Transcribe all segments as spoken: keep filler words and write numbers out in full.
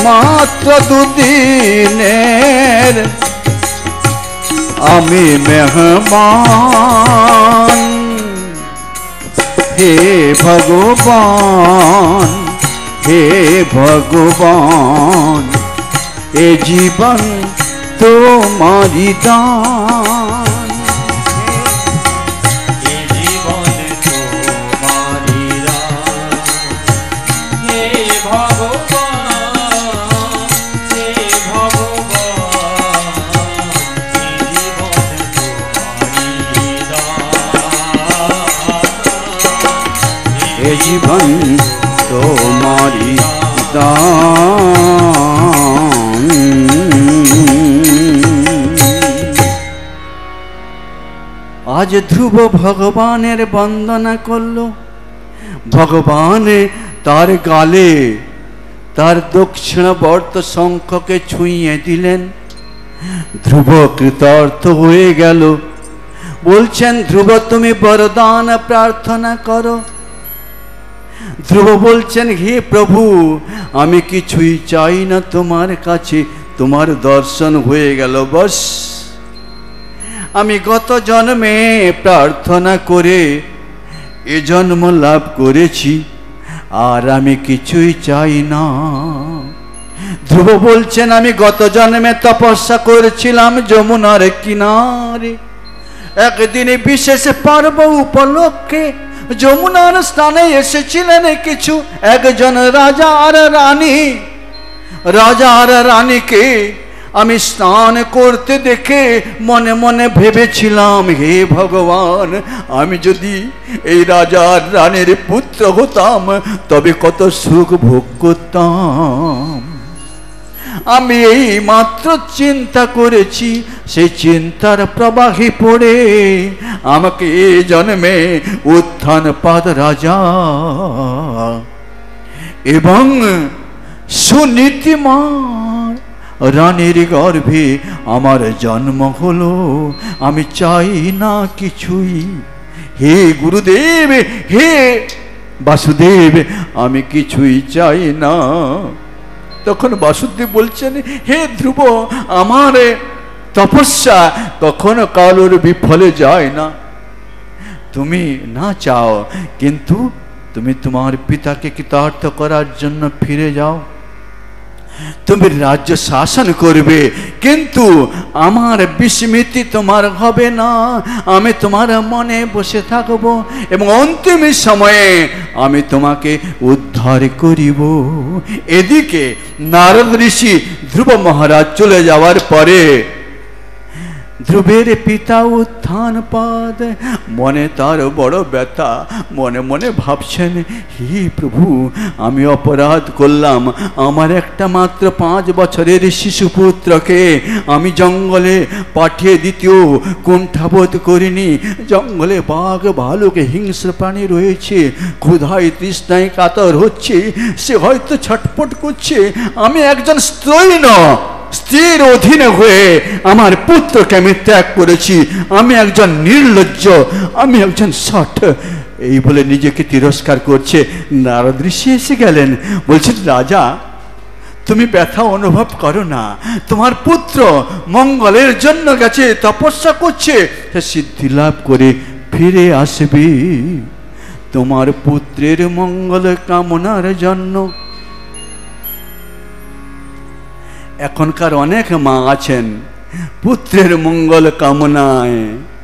মাত্র দুদিনের আমি মেহমান। হে ভগবান হে ভগবান এ জীবন তোমারি দান। এ জীবন তোমারি দান। হে ভগবান হে ভগবান এ জীবন তোমারি দান। এ জীবন তোমারি দান। আজ ধ্রুব ভগবানের বন্দনা করল। ভগবান তার গালে তার দক্ষিণাবর্ত শঙ্খকে ছুঁয়ে দিলেন। ধ্রুব কৃতার্থ হয়ে গেল। বলছেন ধ্রুব তুমি বরদান প্রার্থনা করো। ধ্রুব বলছেন হে প্রভু আমি কিছুই চাই না তোমার কাছে, তোমার দর্শন হয়ে গেল বস। আমি গত জন্মে প্রার্থনা করে এ জন্ম লাভ করেছি, আর আমি কিছুই চাই না। ধ্রুব বলছেন আমি গত জন্মে তপস্যা করেছিলাম যমুনার কিনারে। একদিনে বিশেষ পর্ব উপলক্ষে যমুনার স্থানে এসেছিলেন কিছু একজন রাজা আর রানী। রাজা আর রানীকে আমি স্নান করতে দেখে মনে মনে ভেবেছিলাম হে ভগবান আমি যদি এই রাজা আর রানীর পুত্র হতাম তবে কত সুখ ভোগ করতাম। আমি এই মাত্র চিন্তা করেছি, সেই চিন্তার প্রবাহে পড়ে আমাকে এ জন্মে উত্থানপাদ রাজা এবং সুনীতিমান রানীর গর্ভে আমার জন্ম হলো। আমি চাই না কিছুই। হে গুরুদেব হে বাসুদেব আমি কিছুই চাই না। তখন বাসুদেব বলছেন হে ধ্রুব আমার তপস্যা কখনো কালোর বিফলে যায় না। তুমি না চাও কিন্তু তুমি তোমার পিতাকে কৃতার্থ করার জন্য ফিরে যাও। তুমি রাজ্য শাসন করবে কিন্তু আমার বিস্মৃতি তোমার হবে না। আমি তোমার মনে বসে থাকব এবং অন্তিম সময়ে আমি তোমাকে উদ্ধার করিব। এদিকে নারদ ঋষি ধ্রুব মহারাজ চলে যাওয়ার পরে ধ্রুবের পিতা উত্থানপাদ মনে তার বড় ব্যথা। মনে মনে ভাবছেন হে প্রভু আমি অপরাধ করলাম। আমার একটা মাত্র পাঁচ বছরের শিশুপুত্রকে আমি জঙ্গলে পাঠিয়ে দ্বিতীয় কুণ্ঠাবোধ করিনি। জঙ্গলে বাঘ ভালুক হিংস্র প্রাণী রয়েছে, ক্ষুধায় তৃষ্ণায় কাতর হচ্ছে, সে হয়তো ছটফট করছে। আমি একজন স্ত্রৈণ স্ত্রীর অধীনে হয়ে আমার পুত্রকে আমি ত্যাগ করেছি। আমি একজন নির্লজ্জ, আমি একজন শঠ, এই বলে নিজেকে তিরস্কার করছে। নারদ ঋষি এসে গেলেন, বলছেন রাজা তুমি ব্যথা অনুভব করো না। তোমার পুত্র মঙ্গলের জন্য গেছে, তপস্যা করছে, সে সিদ্ধি লাভ করে ফিরে আসবে তোমার পুত্রের মঙ্গল কামনার জন্য। এখনকার অনেক মা আছেন পুত্রের মঙ্গল কামনায়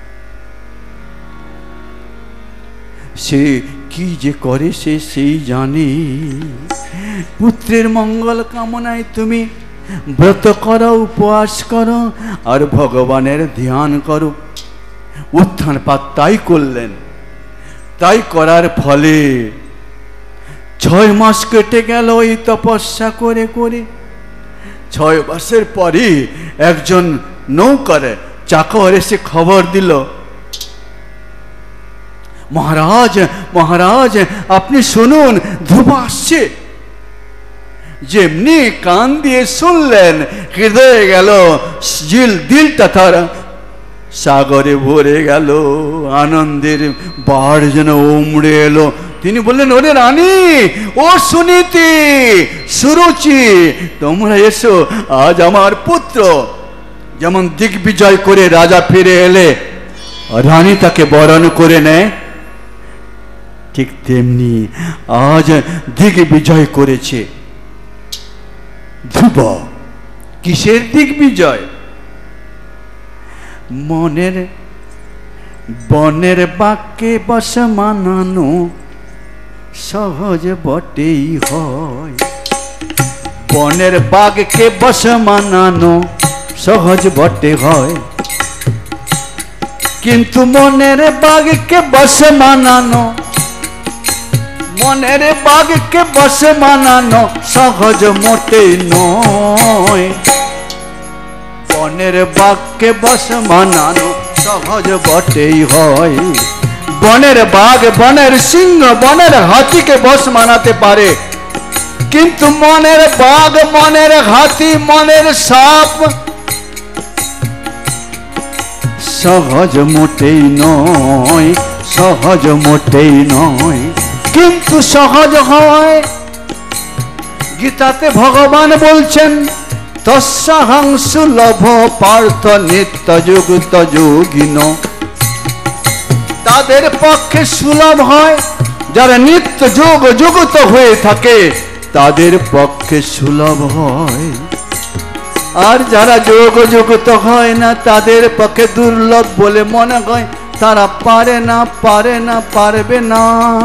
সে কি যে করে সে সেই জানে। পুত্রের মঙ্গল কামনায় তুমি ব্রত করো, উপবাস করো আর ভগবানের ধ্যান করো। উত্থানপাদ তাই করলেন। তাই করার ফলে ছয় মাস কেটে গেল এই তপস্যা করে করে। ছয় মাসের পরে একজন নৌকারে চাকর এসে খবর দিল, মহারাজ মহারাজ আপনি শুনুন ধ্রুব আসছে। যেমনি কান দিয়ে শুনলেন হৃদয়ে গেল জিল দিলটা তার সাগরে ভরে গেল। আনন্দের বাড় যেন উমড়ে এলো। তিনি বললেন, ওরে রানী, ও সুনীতি, সুরুচি, তোমরা এসো, আজ আমার পুত্র যেমন দিগ্বিজয় করে রাজা ফিরে এলে রানী তাকে বরণ করে নেয়, ঠিক তেমনি আজ দিগ্বিজয় করেছে ধ্রুব। কিসের দিগ্বিজয়? মনের বনের বাক্যে বশ মানানো সহজ বটেই হয়। বনের বাঘকে বশ মানানো সহজ বটে হয়, কিন্তু মনের বাঘকে বশ মানানো মনের বাঘকে বশ মানানো সহজ মোটেই নয়। বনের বাঘকে বশ মানানো সহজ বটেই হয়। বনের বাঘ, বনের সিংহ, বনের হাতিকে বশ মানাতে পারে, কিন্তু মনের বাঘ, মনের হাতি, মনের সাপ সহজ মোটেই নয়, সহজ মোটেই নয়। কিন্তু সহজ হয়। গীতাতে ভগবান বলছেন, তস্যাহং সুলভ পার্থ নিত্য যুক্ত যোগিন। তাদের পক্ষে সুলভ হয় যারা নিত্য যোগ যুক্ত হয়ে থাকে, তাদের পক্ষে সুলভ হয়। আর যারা যোগ যুক্ত হয় না, তাদের পক্ষে দুর্লভ বলে মনে হয়। তারা পারে না, পারে না, পারবে না।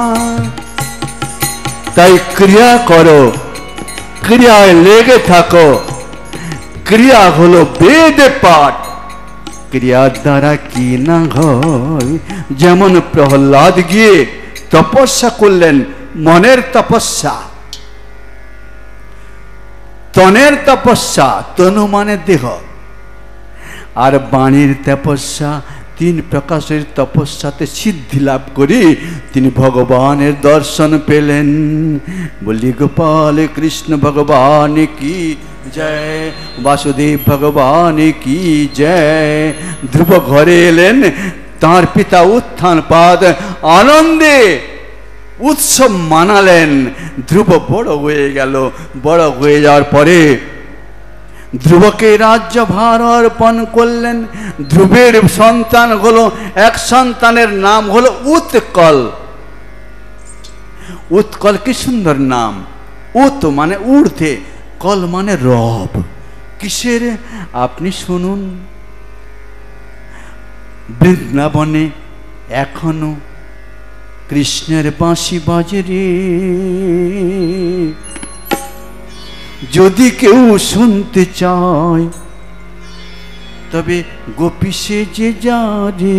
তাই ক্রিয়া করো, ক্রিয়ায় লেগে থাকো। ক্রিয়া হলো বেদ পাঠ, ক্রিয়ার দ্বারা কি না হয়। যেমন প্রহ্লাদ গিয়ে তপস্যা করলেন, মনের তপস্যা, তনের তপস্যা, তনু মানে দেহ, আর বাণীর তপস্যা। তিন প্রকাশের তপস্যাতে সিদ্ধি লাভ করে তিনি ভগবানের দর্শন পেলেন। বলি গোপাল কৃষ্ণ ভগবান কি জয়, বাসুদেব ভগবান কি জয়। ধ্রুব ঘরে এলেন, তাঁর পিতা উত্থানপাদ আনন্দে উৎসব মানালেন। ধ্রুব বড় হয়ে গেল। বড় হয়ে যাওয়ার পরে ধ্রুবকে রাজ্যভার অর্পণ করলেন। ধ্রুবের সন্তান হলো, এক সন্তানের নাম হলো উৎকল। উৎকল কি সুন্দর নাম। উৎ মানে ঊর্ধ্বে, কল মানে রব। কিসের? আপনি শুনুন, বৃন্দাবনে এখনো কৃষ্ণের বাঁশি বাজে রে। যদি কেউ শুনতে চায় তবে গোপী সেজে যা রে।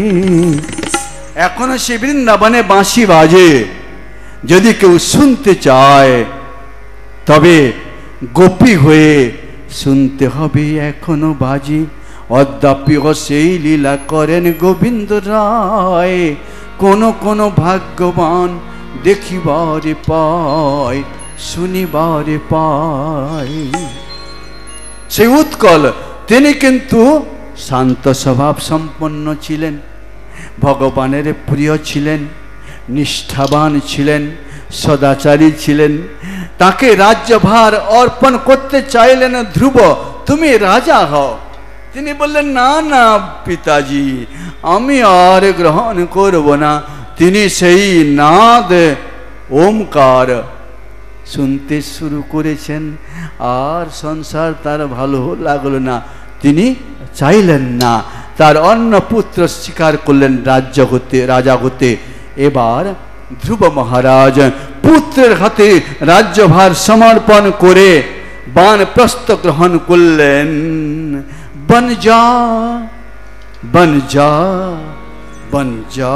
এখনো সে বৃন্দাবনে বাঁশি বাজে। যদি কেউ শুনতে চায় তবে গোপী হয়ে শুনতে হবে, এখনো বাজে। অদ্যাপিও সেই লীলা করেন গোবিন্দ রায়। কোন কোন ভাগ্যবান দেখিবারে পায়, শুনিবারে পায়। সেই উৎকল তিনি কিন্তু শান্ত স্বভাব সম্পন্ন ছিলেন, ভগবানের প্রিয় ছিলেন, নিষ্ঠাবান ছিলেন, সদাচারী ছিলেন। তাকে রাজ্যভার অর্পণ করতে চাইলেন ধ্রুব, তুমি রাজা হও। তিনি বললেন, না না পিতাজি, আমি আর গ্রহণ করব না। তিনি সেই নাদ ওমকার শুনতে শুরু করেছেন, আর সংসার তার ভালো লাগলো না। তিনি চাইলেন না, তার অন্য পুত্র স্বীকার করলেন রাজ্য হতে, রাজা হতে। এবার ধ্রুব মহারাজ পুত্রের হাতে রাজ্যভার সমর্পণ করে বানপ্রস্থ গ্রহণ করলেন। বন যা, বন যা, বন যা,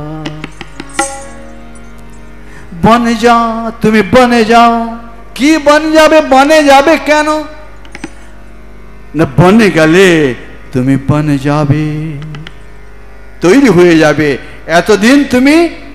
বনে যা, তুমি বনে যাও। কি বন যাবে? বনে যাবে কেন? না বনে গেলে তুমি বনে যাবে, তৈরি হয়ে যাবে। এতদিন তুমি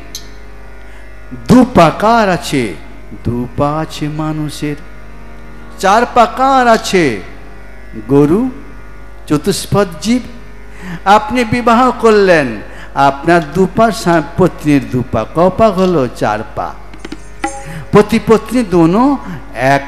দু পাকার আছে, দু পা আছে মানুষের, চার পাকার আছে গরু, চতুষ্পদ জীব। আপনি বিবাহ করলেন, আপনার দুপা পত্নীর দুপা কপা হলো চার পা পতি পত্নী দোনো এক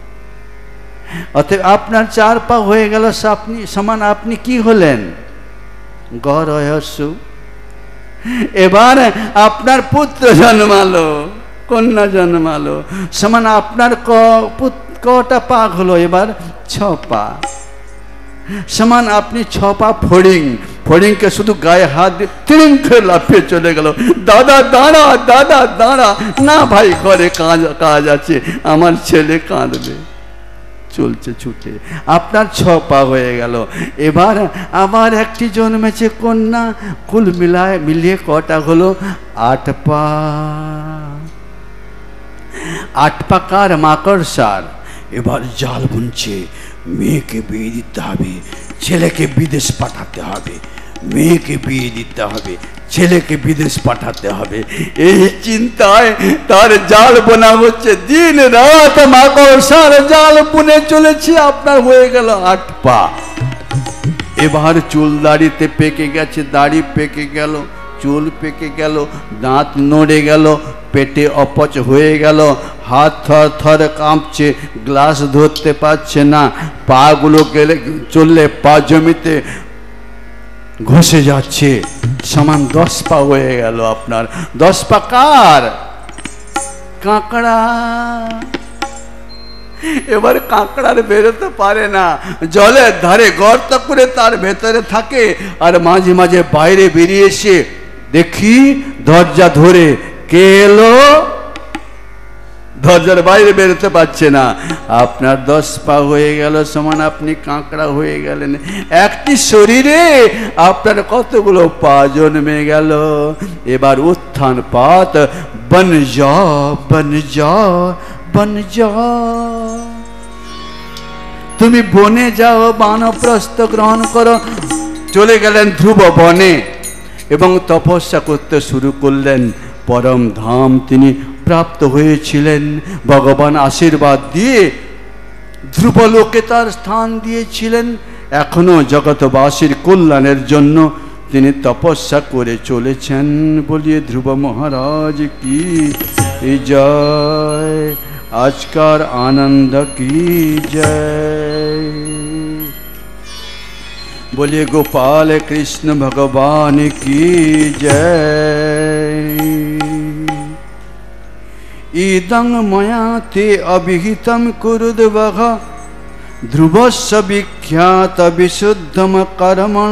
অতএব আপনার চার পা হয়ে গেল আপনি সমান আপনি কি হলেন গরহস্য এবার আপনার পুত্র জন্মালো কন্যা জন্মালো সমান আপনার ক কটা পা হলো এবার ছ পা সমান আপনি ছ পা ফড়িং ফড়িংকে শুধু গায়ে হাত দিয়ে তিরিং করে লাফিয়ে চলে গেল দাদা দাঁড়া দাদা দাঁড়া না ভাই ঘরে কাজ কাজ আছে আমার ছেলে কাঁদবে চলছে ছুটে আপনার ছ পা হয়ে গেল এবার আবার একটি জন্মেছে কন্যা কুল মিলায় মিলিয়ে কটা হলো আট পা আট পাকার মাকড়সার এবার জাল বুনছে মেয়েকে বিয়ে দিতে হবে ছেলেকে বিদেশ পাঠাতে হবে মেয়েকে বিয়ে দিতে হবে ছেলেকে বিদেশ পাঠাতে হবে এই চিন্তায় তার জাল বোনা হচ্ছে দিন রাত মাকড়সার জাল বুনে চলেছে আপনার হয়ে গেল আট পা এবার চুল দাড়িতে পেকে গেছে দাড়ি পেকে গেল চুল পেকে গেল দাঁত নড়ে গেল পেটে অপচ হয়ে গেল হাত থর থর কাঁপছে গ্লাস ধরতে পারছে না পাগুলো গেলে চললে পা জমিতে ঘষে যাচ্ছে সমান দশ পা হয়ে গেল আপনার দশ পা কার কাঁকড়া এবার কাঁকড়ার বেরোতে পারে না জলের ধারে গর্ত করে তার ভেতরে থাকে আর মাঝে মাঝে বাইরে বেরিয়ে এসে দেখি দরজা ধরে কে এলো দরজার বাইরে বেরোতে পারছে না আপনার দশ পা হয়ে গেল সমান আপনি কাঁকড়া হয়ে গেলেন একটি শরীরে আপনার কতগুলো পা জন্মে গেল এবার উত্থান পাত বন যা বন যা বন যা তুমি বনে যাও বানপ্রস্থ গ্রহণ করো চলে গেলেন ধ্রুব বনে এবং তপস্যা করতে শুরু করলেন পরম ধাম তিনি প্রাপ্ত হয়েছিলেন ভগবান আশীর্বাদ দিয়ে ধ্রুবলোকে তার স্থান দিয়েছিলেন এখনো জগৎবাসীর কল্যাণের জন্য তিনি তপস্যা করে চলেছেন বলিয়ে ধ্রুব মহারাজ কি জয় আজকার আনন্দ কি জয় बोलिए गोपाल कृष्ण भगवान की जय इदं मया ते अभिहितं कुरुद्वः ध्रुवस्य विख्यात विशुद्धम कर्मण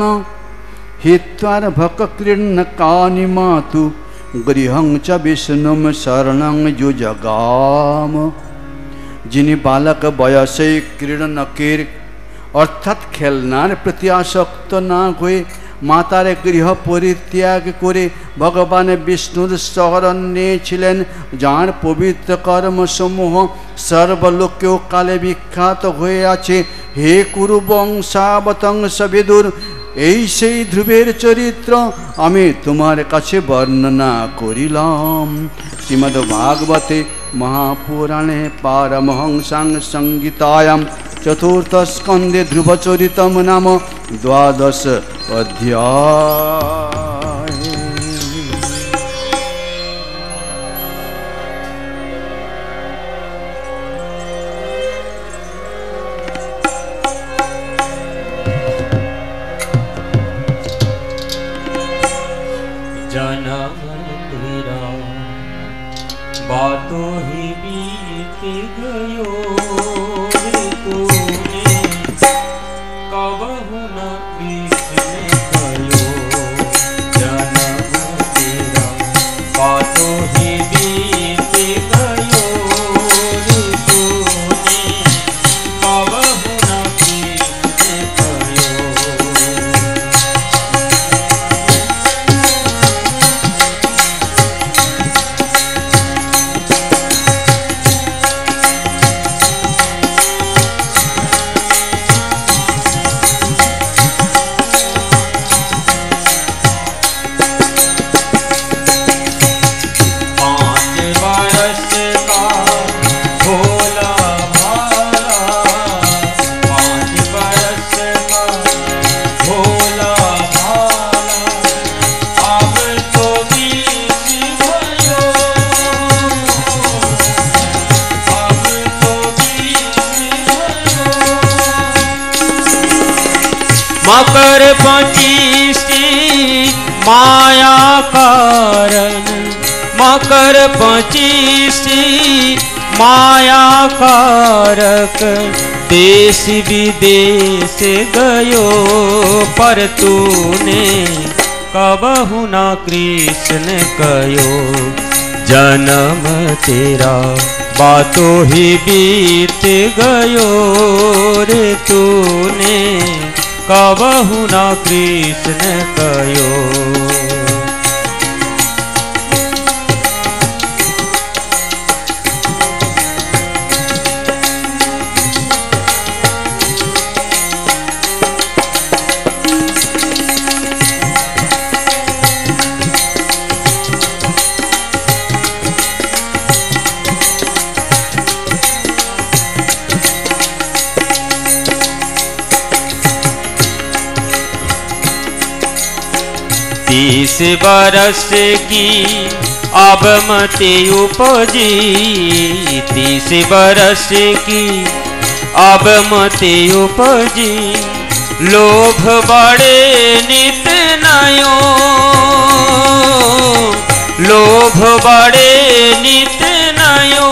हित्वार्भकक्रीडनकानि मातु गृहं च विष्णुं शरणं युजगाम যিনি বালক বয়সে ক্রীড়নকের অর্থাৎ খেলনার প্রতি আসক্ত না হয়ে মাতার গৃহ পরিত্যাগ করে ভগবান বিষ্ণুর শরণ নিয়েছিলেন যার পবিত্র কর্মসমূহ সর্বলোকেও কালে বিখ্যাত হয়ে আছে হে কুরু বংশাবতংশ বিদুর এই সেই ধ্রুবের চরিত্র আমি তোমার কাছে বর্ণনা করিলাম শ্রীমদ্ ভাগবতে महापुराणे पारमहंसां संगीतायां चतुर्थ स्कंदे ध्रुवचरितम नाम द्वादश अध्याय जन्म तेरा बातों ही बीत गयो रे तूने कबहु न बीच में गयो जन्म तेरा बातों ही बीत गयो रे तूने कबहु न बीच में गयो माया कारण मकर पचीसी माया कारक देश विदेश गयो पर तूने कबहु ना कृष्ण कयो जन्म तेरा बातों ही बीत गयो रे तूने कबहु ना कृष्ण कयो। तीस बरस की अब मते उपजी तीस बरस की अब मते उपजी लोभ बड़े नित नयो लोभ बड़े नित नयो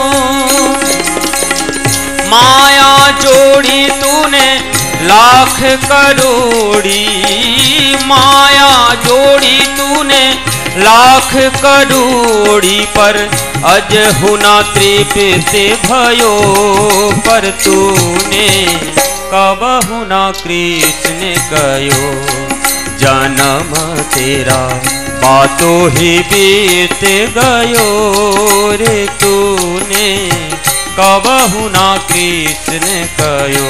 माया जोड़ी तूने लाख करोड़ी माया जोड़ी तूने लाख करोड़ी पर अज हुना तृप्त भयो पर तूने कबहु ना कृष्ण कयो जन्म तेरा बातों ही बीत गयो रे तूने कबहु ना कृष्ण कयो।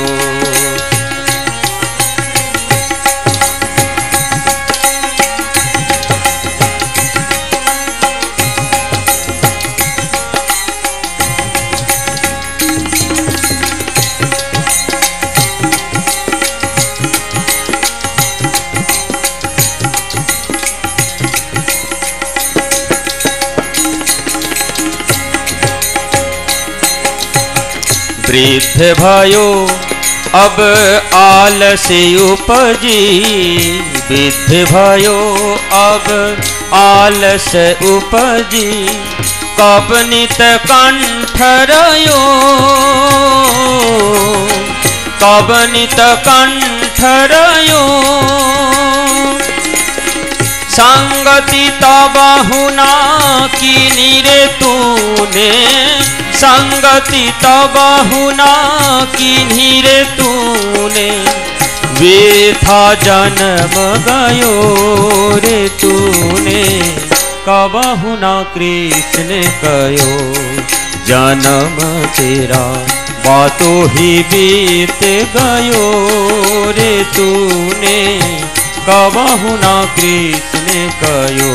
वृद्ध भयो अब आलस उपजी वृद्ध भयो अब आलस उपजी कब नित कंठ रयो कब नित कंठ रयो संगति तबहु ना कीनी रे तूने संगति तबहु ना कीन्ही रे तूने व्यथा जन्म गयो रे तूने कबहु ना कृष्ण कयो जन्म तेरा बातों ही बीत गयो रे तूने कबहु ना कृष्ण कयो।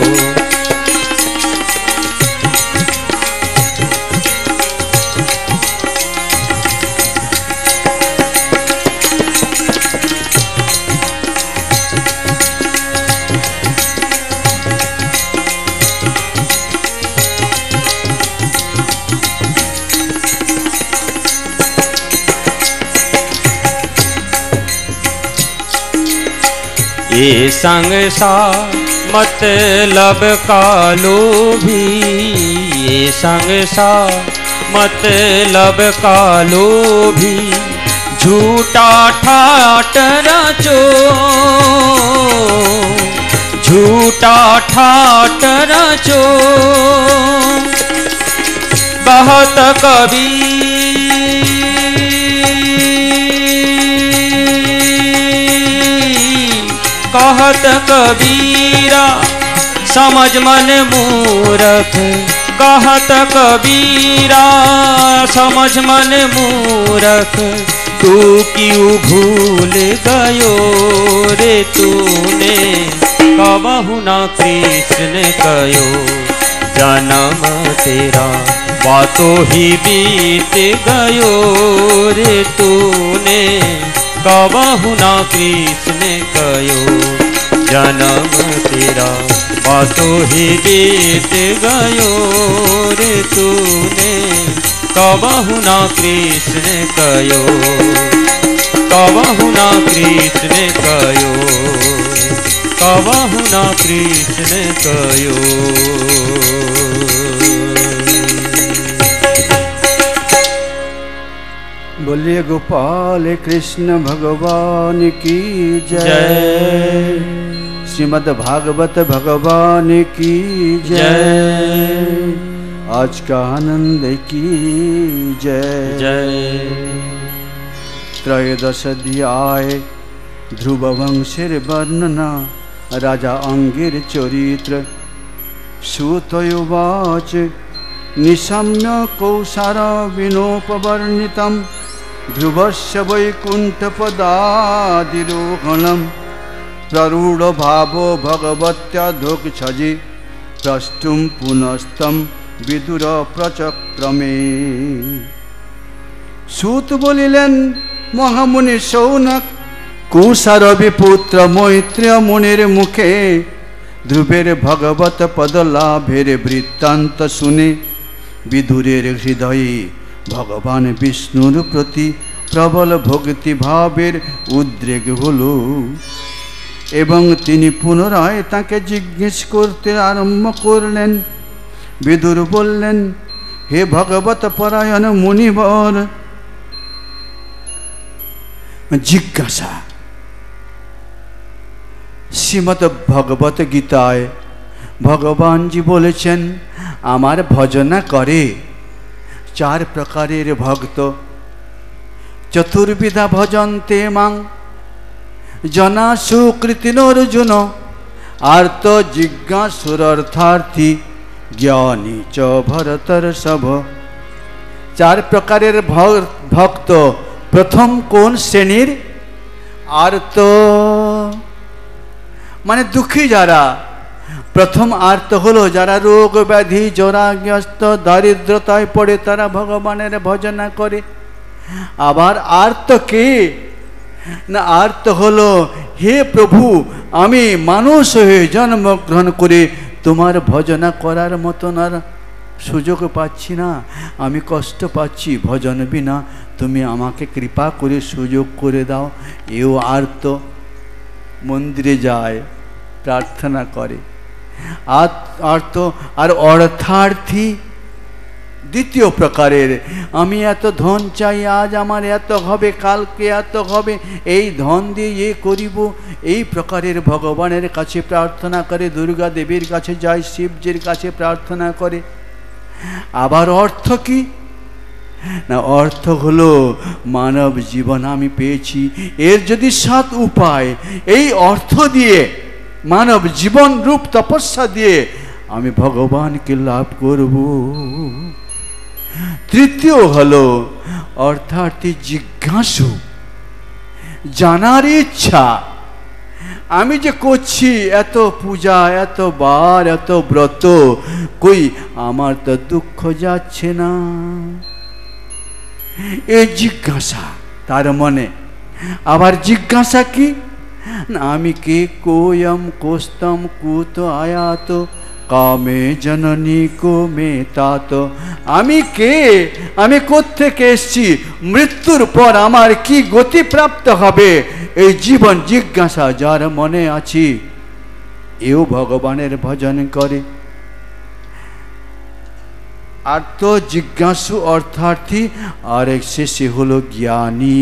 ये संसार मतलब का लोभी ये संसार मतलब का लोभी झूठा ठाट रचो झूठा ठाट रचो बहुत कभी कहत कबीरा समझ मन मूरख कहत कबीरा समझ मन मूरख तू क्यों भूल गयो रे तूने कबहु ना कृष्ण कयो जन्म तेरा बातों ही बीत गयो रे तूने कबहु ना कृष्ण कयो जन्म तेरा बातों ही बीत गयो रे तूने कबहु ना कृष्ण कयो कबहु ना कृष्ण कयो कबहु न कृष्ण कयो। बोलिए गोपाल कृष्ण भगवान की जय। श्रीमद् भागवत भगवान की जय। आज का आनंद की जय जय। त्रयोदश अध्याय ध्रुव वंशेर वर्णना राजा अंगेर चरित्र। सूतयुवाच निशम्य कौसार विनोपवर्णितं ध्रुवस्य वैकुण्ठपदाधिरोहणं प्ररूढ भावो भगवत्याधोक्षजे प्रष्टुं पुनस्तं विदुर प्रचक्रमे। सूत बोलिलेन महामुनि शौनक कुशार विपुत्र मैत्रेय मुनिर मुखे ध्रुवेर भगवत पदलाभेर वृत्तान्त शुने विदुरेर हृदये भगवान विष्णुर प्रति प्रबल भक्ति भावेर उद्रेक हलो एवं तिनि पुनराय ताके जिज्ञेस करते आरम्भ करलेन। विदुर बोललेन, हे भगवत परायण मुनिवर। जिज्ञासा श्रीमद् भगवत गीताय भगवान जी बोलेছেন आमार भजना करे चार प्रकारेर भक्त। चतुर्विधा भजन्ते मां जना सुकृतिनर्जुन आर्त जिज्ञासुरर्थार्थी ज्ञानी च भरतर्षभ। चार प्रकारेर भक्त। प्रथम कोन श्रेणीर? आर्त माने दुखी जारा। प्रथम आर्त हलो जारा रोग व्याधि जराग्रस्त दारिद्रताय पड़े तारा भगवानेर भजना करे। आबार आर्त के ना आर्त हलो हे प्रभु आमी मानुष हये जन्म ग्रहण करे तुम्हार भजना करार मतन आर सुयोग पाচ্ছি না, आमी कष्ट पाচ্ছি भजन बिना, तुमी आमाके कृपा करे सुयोग करे दाओ। एও आर्त मंदिरे जाए प्रार्थना करे। आर्त और अर्थार्थी द्वितीय प्रकारेर। आमी एत धन चाই आज आमार एत हबे कालके एत हबे এই धन দিয়ে ये करिब এই प्रकारेर भगवानेर काছে प्रार्थना करे। दुर्गा देवीर काছে যায়, शिवजिर काছে प्रार्थना करे। आबार अर्थ की ना अर्थ हलो मानव जीवन आमी पेয়েছি एर यदि सात उपाय এই अर्थ दिए मानव जीवन रूप तपस्या दिए आमी भगवान के लाभ करब। तृतीय हलो अर्थार्थी जिज्ञासु जानार इच्छा। आमी जे करছি एत पूजा एत बार एत व्रत कई आमार तो दुख जाच्छे ना, ए जिज्ञासा तार मने। आबार जिज्ञासा की ना आमी के कोयम कोस्तम कुत आयात कामे जननी को मेतात। आमी के आमी कोत्थेके एसेছি मृत्युर पर आमार की गति प्राप्त हबे এই জীবন जिज्ञासा जार मने आछि एও भगवानेर भजन करे। आर्त जिज्ञासु अर्थार्थी और एक शेषे हलो ज्ञानी।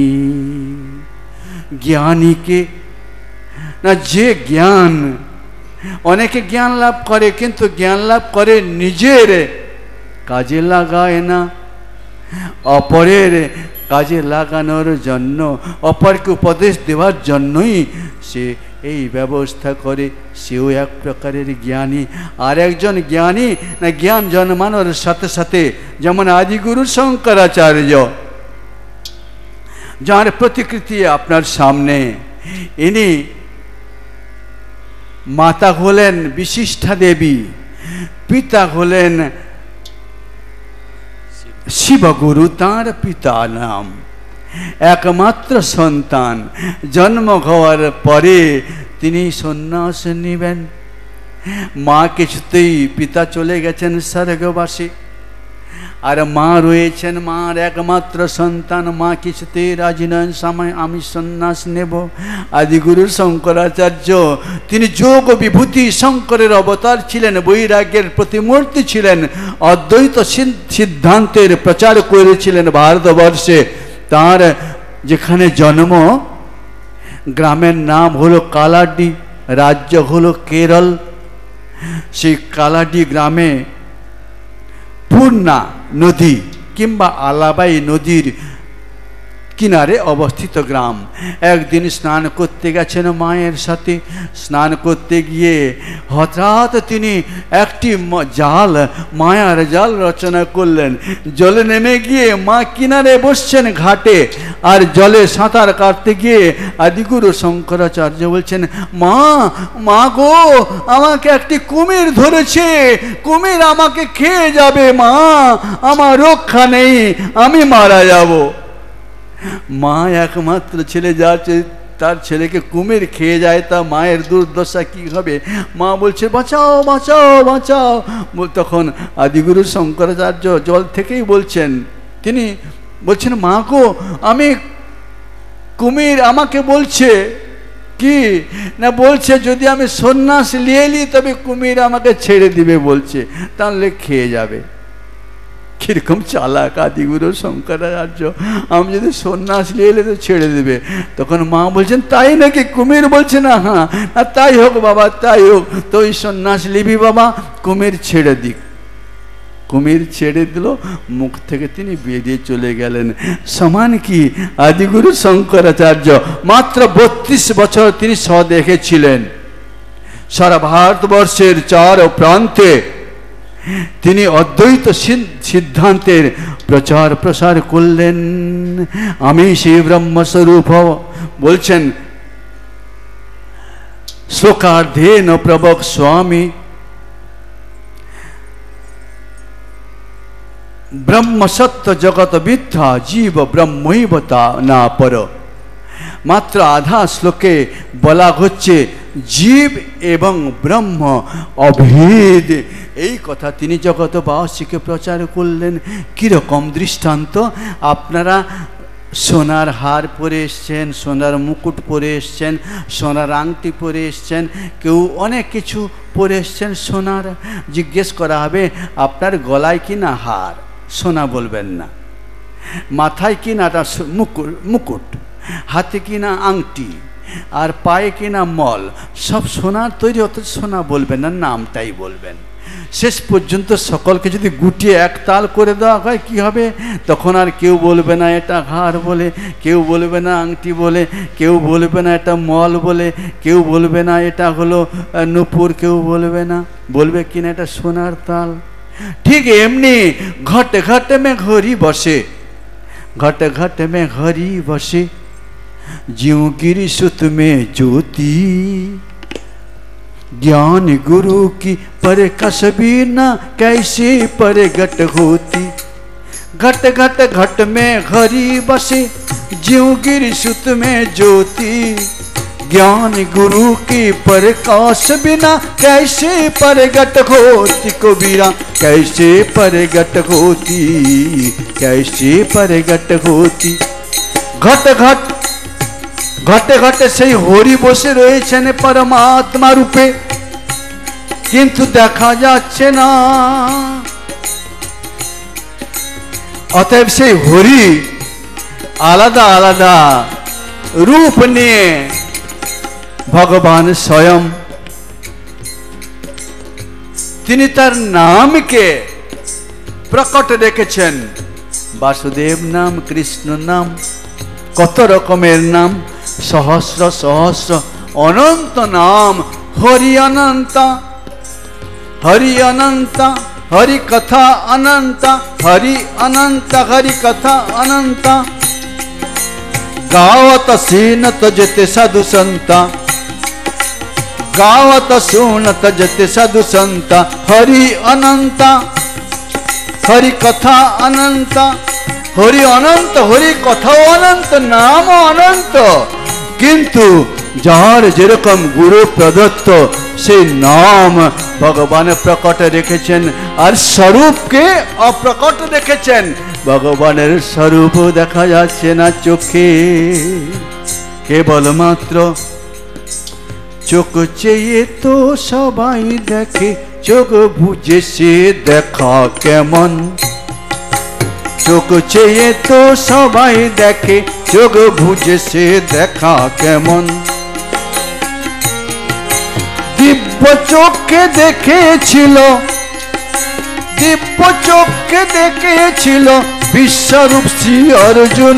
ज्ञानी के ना जे ज्ञान अनेके ज्ञान लाभ करे किन्तु ज्ञान लाभ करे निजेर काजे लागाय ना, अपरेर काजे लागानोर जन्य अपरके उपदेश देवार जन्यई से এই ব্যবস্থা করে। সেও এক প্রকারের জ্ঞানী। আর একজন জ্ঞানী না জ্ঞান জন্মানোর সাথে সাথে যেমন আদিগুরু শঙ্করাচার্য যার প্রতিকৃতি আপনার সামনে, ইনি माता हलेन विशिष्टा देवी, पिता हलेन शिवगुरु तार पिता नाम एकमात्र सन्तान। जन्म हওয়ার परे तिनी सन्यास निबेन। मा কিছুতেই पिता चले गेছেন স্বর্গবাসী। আর মা রয়েছেন, মার একমাত্র সন্তান, মা কিছুতেই রাজি নন সময় আমি সন্ন্যাস নেব। আদিগুরু শঙ্করাচার্য তিনি যোগ বিভূতি শঙ্করের অবতার ছিলেন, বৈরাগ্যের প্রতিমূর্তি ছিলেন, অদ্বৈত সিদ্ধান্তের প্রচার করেছিলেন ভারতবর্ষে। তার যেখানে জন্ম, গ্রামের নাম হলো কালাডি, রাজ্য হলো কেরল। সেই কালাডি গ্রামে পূর্ণা নদী কিংবা আলাবাই নদীর কিনারে অবস্থিত গ্রাম। একদিন স্নান করতে গেছেন মায়ের সাথে। স্নান করতে গিয়ে হঠাৎ তিনি একটি জাল, মায়ার জাল রচনা করলেন। জলে নেমে গিয়ে মা কিনারে বসছেন ঘাটে, আর জলে সাঁতার কাটতে গিয়ে আদিগুরু শঙ্করাচার্য বলছেন, মা মা গো, আমাকে একটি কুমির ধরেছে, কুমির আমাকে খেয়ে যাবে, মা আমার রক্ষা নেই, আমি মারা যাব। মা একমাত্র ছেলে, যাচ্ছে তার ছেলেকে কুমির খেয়ে যায়, তা মায়ের দুর্দশা কি হবে? মা বলছে, বাঁচাও বাঁচাও বাঁচাও। তখন আদিগুরু শঙ্করাচার্য জল থেকেই বলছেন, তিনি বলছেন, মা গো, আমি কুমির আমাকে বলছে কি না, বলছে যদি আমি সন্ন্যাস নিয়ে নিই তবে কুমির আমাকে ছেড়ে দিবে বলছে, তাহলে খেয়ে যাবে। কিরকম চালাক আদিগুরু শঙ্করাচার্য, আমি যদি সন্ন্যাস নিয়ে এলে তো ছেড়ে দেবে। তখন মা বলছেন, তাই নাকি? কুমির বলছে না, হ্যাঁ তাই হোক বাবা, তাই হোক, তো ওই সন্ন্যাস নিবি বাবা, কুমির ছেড়ে দিক। কুমির ছেড়ে দিল, মুখ থেকে তিনি বেরিয়ে চলে গেলেন। সমান কি আদিগুরু শঙ্করাচার্য মাত্র বত্রিশ বছর তিনি স্বদেহে ছিলেন। সারা ভারতবর্ষের চার প্রান্তে তিনি অদ্বৈত সিদ্ধান্তের প্রচার প্রসার করলেন। আমি সেই ব্রহ্মস্বরূপ বলছেন, শ্লোকার্ধেন প্রবক স্বামী ব্রহ্ম সত্য জগৎ মিথ্যা জীব ব্রহ্মৈব তা না পর। মাত্র আধা শ্লোকে বলা হচ্ছে জীব এবং ব্রহ্ম অভেদ। এই কথা তিনি জগৎবাসীকে প্রচার করলেন। কীরকম দৃষ্টান্ত? আপনারা সোনার হার পরে এসছেন, সোনার মুকুট পরে এসছেন, সোনার আংটি পরে এসছেন, কেউ অনেক কিছু পরে এসছেন সোনার। জিজ্ঞেস করা হবে, আপনার গলায় কি না হার? সোনা বলবেন না। মাথায় কি না মুকুট মুকুট হাতে কি না আংটি, আর পায়ে কি না মল, সব সোনার তৈরি, অত সোনা বলবেন না, নামটাই বলবেন। শেষ পর্যন্ত সকলকে যদি গুটিয়ে এক তাল করে দেওয়া হয় কি হবে? তখন আর কেউ বলবে না এটা হার বলে, কেউ বলবে না আংটি বলে, কেউ বলবে না এটা মল বলে, কেউ বলবে না এটা হলো নূপুর, কেউ বলবে না, বলবে কিনা এটা সোনার তাল। ঠিক এমনি ঘট ঘট মে ঘড়ি বসে, घट घट में हरि बसे, ज्यों गिरि सुत में ज्योति, ज्ञान गुरु की पर कसबी न कैसे परगट होती। घट घट घट में हरि बसे, ज्यों गिरि सुत में ज्योति, ज्ञान गुरु की प्रकाश बिना कैसे परगट होती। कबीरा कैसे परगट होती, कैसे परगट होती। घट घट घटे घटे से हरि बसे रয়েছেন परमात्मा रूपे, किन्तु देखा যাচ্ছে না। অতএব সেই হরি আলাদা আলাদা রূপ নিয়ে ভগবান স্বয়ং তিনি তার নামকে প্রকট রেখেছেন। বাসুদেব নাম, কৃষ্ণ নাম, কত রকমের নাম, সহস্র সহস্র অনন্ত নাম। হরি অনন্ত, হরি অনন্ত, হরি কথা অনন্ত, হরি অনন্ত, হরি কথা অনন্ত। गावत सीनत जते साधु संता, गावत सुनत जते साधु संता। हरि अनंत, हरि कथा अनंत, हरि अनंत, हरि कथा अनंत, नाम अनंत, কিন্তু যার যেরকম গুরু প্রদত্ত সেই নাম ভগবান প্রকট রেখেছেন, আর স্বরূপকে অপ্রকট রেখেছেন। ভগবানের স্বরূপ দেখা যাচ্ছে না চোখে, কেবলমাত্র চোখ চেয়ে তো সবাই দেখে, চোখ বুঝে সে দেখা কেমন। চোখ চেয়ে তো সবাই দেখে, চোখ বুঝে সে দেখা কেমন। দিব্য চোখে দেখেছিল, দিব্য চোখে দেখেছিল বিশ্বরূপ শ্রী অর্জুন,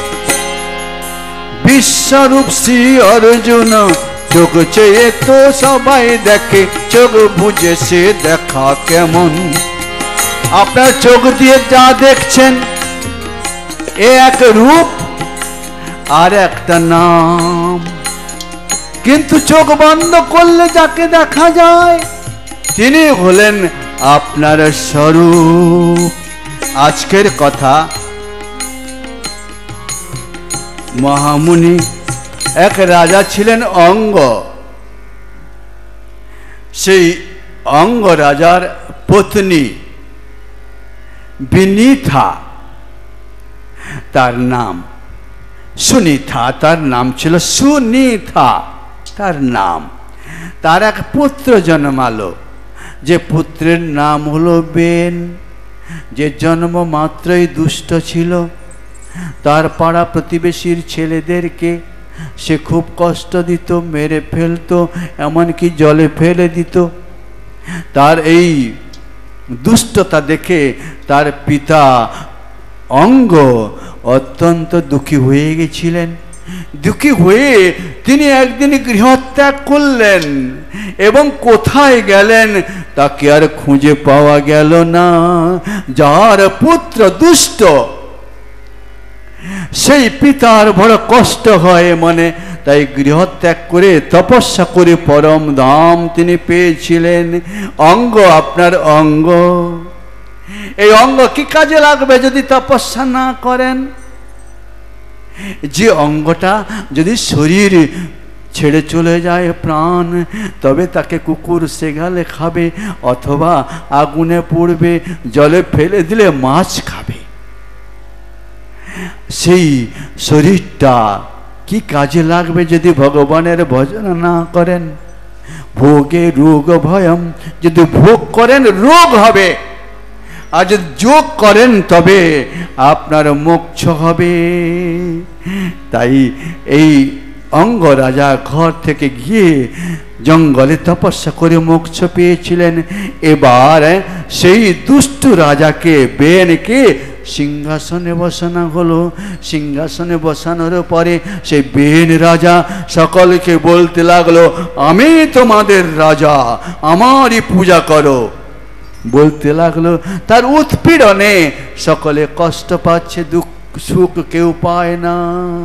বিশ্বরূপ শ্রী অর্জুন। চোখ চেয়ে তো সবাই দেখে, চোখ বুঝে সে দেখা কেমন। আপনার চোখ দিয়ে যা দেখছেন এ এক রূপ আর একটা নাম, কিন্তু চোখ বন্ধ করলে যাকে দেখা যায় তিনি হলেন আপনার স্বরূপ। আজকের কথা, মহামুনি এক রাজা ছিলেন অঙ্গ। সেই অঙ্গ রাজার পত্নী বিনীথা তার নাম, সুনীথা তার নাম ছিল, সুনীথা তার নাম। তার এক পুত্র জন্মালো, যে পুত্রের নাম হলো বেন, যে জন্ম মাত্রই দুষ্ট ছিল। তার পাড়া প্রতিবেশীর ছেলেদেরকে সে খুব কষ্ট দিত, মেরে ফেলতো, এমনকি জলে ফেলে দিত। তার এই দুষ্টতা দেখে তার পিতা অঙ্গ অত্যন্ত দুঃখী হয়ে গেছিলেন। দুঃখী হয়ে তিনি একদিন গৃহত্যাগ করলেন এবং কোথায় গেলেন তাকে আর খুঁজে পাওয়া গেল না। যার পুত্র দুষ্ট, সেই পিতার বড় কষ্ট হয় মনে, তাই গৃহত্যাগ করে তপস্যা করে পরম ধাম তিনি পেয়েছিলেন। অঙ্গ আপনার অঙ্গ, এই অঙ্গ কি কাজে লাগবে যদি তপস্যা না করেন? যে অঙ্গটা যদি শরীর ছেড়ে চলে যায় প্রাণ, তবে তাকে কুকুর সেগালে খাবে, অথবা আগুনে পুড়বে, জলে ফেলে দিলে মাছ খাবে। সেই শরীরটা কি কাজে লাগবে যদি ভগবানের ভজন না করেন? ভোগে রোগ ভয়ম, যদি ভোগ করেন রোগ হবে, আর যদি যোগ করেন তবে আপনার মোক্ষ হবে। তাই এই অঙ্গ রাজা ঘর থেকে গিয়ে জঙ্গলে তপস্যা করে মোক্ষ পেয়েছিলেন। এবার সেই দুষ্ট রাজাকে, বেনকে সিংহাসনে বসানো হলো। সিংহাসনে বসানোর পরে সেই বেন রাজা সকলকে বলতে লাগলো, আমি তোমাদের রাজা, আমারই পূজা করো। বলতে লাগলো, তার উৎপীড়নে সকলে কষ্ট পাচ্ছে, দুঃখ সুখ কেউ পায় না।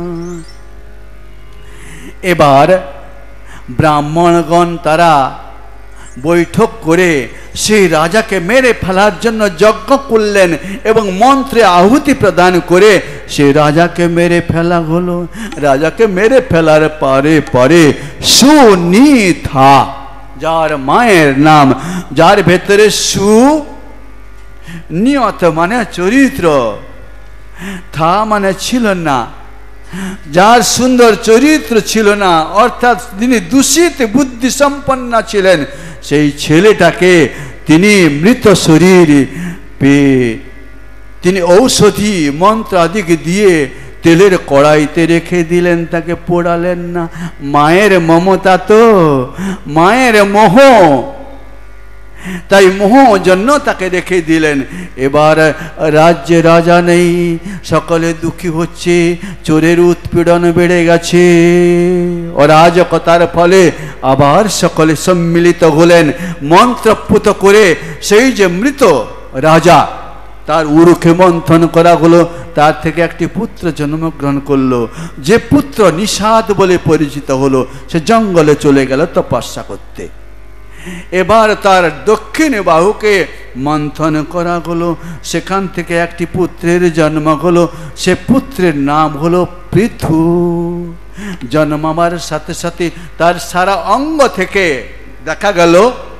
এবার ব্রাহ্মণগণ তারা বৈঠক করে সেই রাজাকে মেরে ফেলার জন্য যজ্ঞ করলেন এবং মন্ত্রে আহুতি প্রদান করে সেই রাজাকে মেরে ফেলা হলো। রাজাকে মেরে ফেলার পরে পরে সুনীথা, যার মায়ের নাম, যার ভেতরে সু নিয়ত মানে চরিত্র, থা মানে ছিল না, যার সুন্দর চরিত্র ছিল না, অর্থাৎ তিনি দূষিত বুদ্ধি সম্পন্ন ছিলেন, সেই ছেলেটাকে তিনি মৃত শরীর পেয়ে তিনি ঔষধি মন্ত্র আদিকে দিয়ে তেলের কড়াইতে রেখে দিলেন, তাকে পোড়ালেন না। মায়ের মমতা তো, মায়ের মোহ, তাই মোহ জন্য তাকে রেখে দিলেন। এবার রাজ্যে রাজা নেই, সকলে দুঃখী হচ্ছে, চোরের উৎপীড়ন বেড়ে গেছে। অরাজকতার ফলে আবার সকলে সম্মিলিত হলেন, মন্ত্রপুত করে সেই যে মৃত রাজা তার উরুকে মন্থন করা হলো, তার থেকে একটি পুত্র জন্মগ্রহণ করলো। যে পুত্র নিষাদ বলে পরিচিত হলো, সে জঙ্গলে চলে গেল তপস্যা করতে। এবার তার দক্ষিণ বাহুকে মন্থন করা হলো, সেখান থেকে একটি পুত্রের জন্ম হলো। সে পুত্রের নাম হলো পৃথু। জন্মাবার সাথে সাথে তার সারা অঙ্গ থেকে দেখা গেল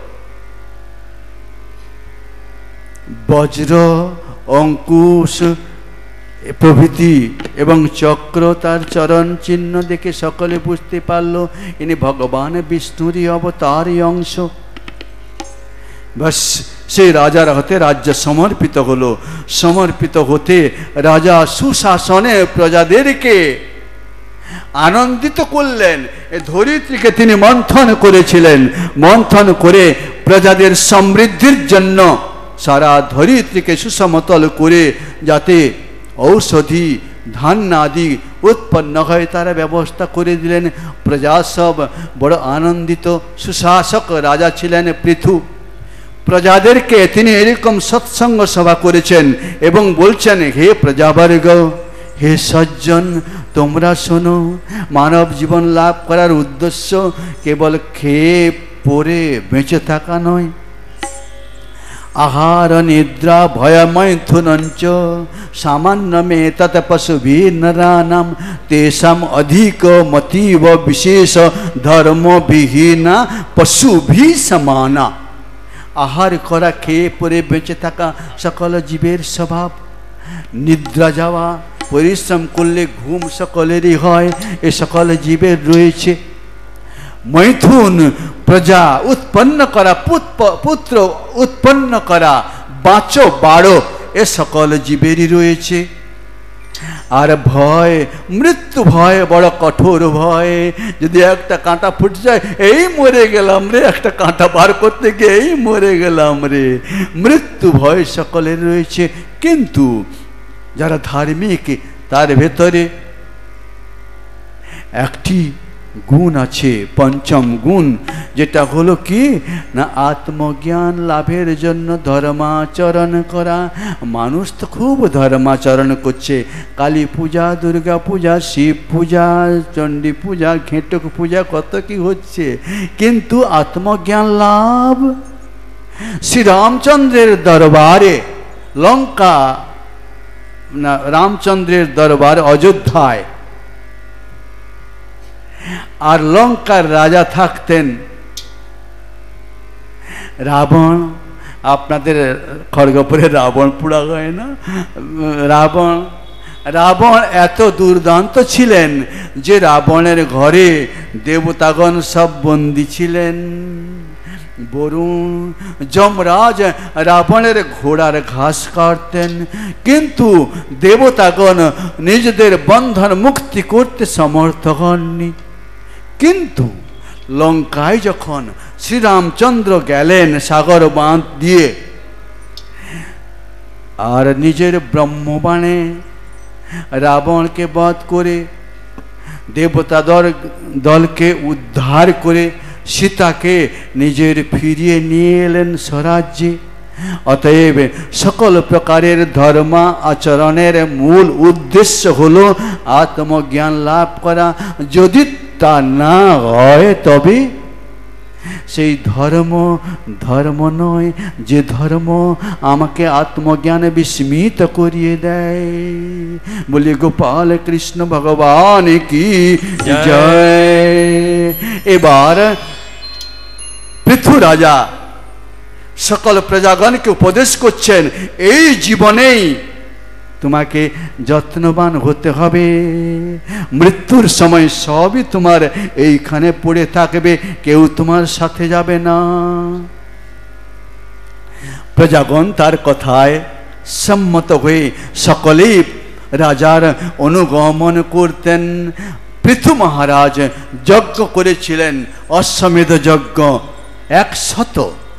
বজ্র, অঙ্কুশ প্রভৃতি এবং চক্র। তার চরণ চিহ্ন দেখে সকলে বুঝতে পারল ইনি ভগবান বিষ্ণুরই অবতারই অংশ। বাস সেই রাজার হাতে রাজ্য সমর্পিত হলো। সমর্পিত হতে রাজা সুশাসনে প্রজাদেরকে আনন্দিত করলেন। এ ধরিত্রীকে তিনি মন্থন করেছিলেন। মন্থন করে প্রজাদের সমৃদ্ধির জন্য সারা ধরিত্রীকে সুসমতল করে যাতে ঔষধি ধান্য আদি উৎপন্ন হয় তার ব্যবস্থা করে দিলেন। প্রজা সব বড় আনন্দিত। সুশাসক রাজা ছিলেন পৃথু। প্রজাদেরকে তিনি এরকম সৎসঙ্গ সভা করেছেন এবং বলছেন, হে প্রজাবর্গ, হে সজ্জন, তোমরা শোনো, মানব জীবন লাভ করার উদ্দেশ্য কেবল খেয়ে পরে বেঁচে থাকা নয়। আহার নিদ্রা ভয়মৈথুনঞ্চ সামান্য মে তত পশুভি নরানাম তেষাম অধিক মতীব বিশেষ ধর্মবিহীনা পশুভি সমানা। আহার করা, খেয়ে পরে বেঁচে থাকা সকল জীবের স্বভাব। নিদ্রা যাওয়া, পরিশ্রম করলে ঘুম সকলেরই হয়, এ সকল জীবের রয়েছে। মৈথুন, প্রজা উৎপন্ন করা, পুত্র উৎপন্ন করা, বাঁচো বাড়ো, এ সকল জীবেরই রয়েছে। আর ভয়, মৃত্যু ভয় বড় কঠোর ভয়। যদি একটা কাঁটা ফুটে যায়, এই মরে গেলাম রে, একটা কাঁটা বার করতে গিয়ে এই মরে গেলাম রে। মৃত্যু ভয় সকলের রয়েছে। কিন্তু যারা ধার্মিক তার ভেতরে একটি গুণ আছে, পঞ্চম গুণ, যেটা হলো কি না আত্মজ্ঞান লাভের জন্য ধর্মাচরণ করা। মানুষ তো খুব ধর্মাচরণ করছে, কালী পূজা, দুর্গা পূজা, শিব পূজা, চণ্ডী পূজা, ঘেটক পূজা, কত কি হচ্ছে, কিন্তু আত্মজ্ঞান লাভ শ্রীরামচন্দ্রের দরবারে, লঙ্কা না রামচন্দ্রের দরবার অযোধ্যায়, আর লঙ্কার রাজা থাকতেন রাবণ। আপনাদের খড়গপুরে রাবণ পোড়া হয় না? রাবণ রাবণ এত দুর্দান্ত ছিলেন যে রাবণের ঘরে দেবতাগণ সব বন্দী ছিলেন। বরুণ, যমরাজ রাবণের ঘোড়ার ঘাস কাটতেন, কিন্তু দেবতাগণ নিজেদের বন্ধন মুক্তি করতে সমর্থ হননি। কিন্তু লঙ্কায় যখন শ্রীরামচন্দ্র গেলেন সাগর বাঁধ দিয়ে, আর নিজের ব্রহ্মবাণে রাবণকে বধ করে দেবতা দল দলকে উদ্ধার করে সীতাকে নিজের ফিরিয়ে নিয়ে এলেন স্বরাজ্যে। অতএব সকল প্রকারের ধর্ম আচরণের মূল উদ্দেশ্য হলো আত্মজ্ঞান লাভ করা। যদি তা না হয় তবে সেই ধর্ম ধর্ম নয়, যে ধর্ম আমাকে আত্মজ্ঞানে বিস্মিত করিয়ে দেয়। বলি গোপাল কৃষ্ণ ভগবান কি জয়। এবার পৃথু রাজা সকল প্রজাগণকে উপদেশ করছেন, এই জীবনেই তোমাকে যত্নবান হতে হবে। মৃত্যুর সময় সবই তোমার এইখানে পড়ে থাকবে, কেউ তোমার সাথে যাবে না। প্রজাগণ তার কথায় সম্মত হয়ে সকলেই রাজার অনুগমন করতেন। পৃথু মহারাজ যজ্ঞ করেছিলেন, অশ্বমেধ যজ্ঞ। একশত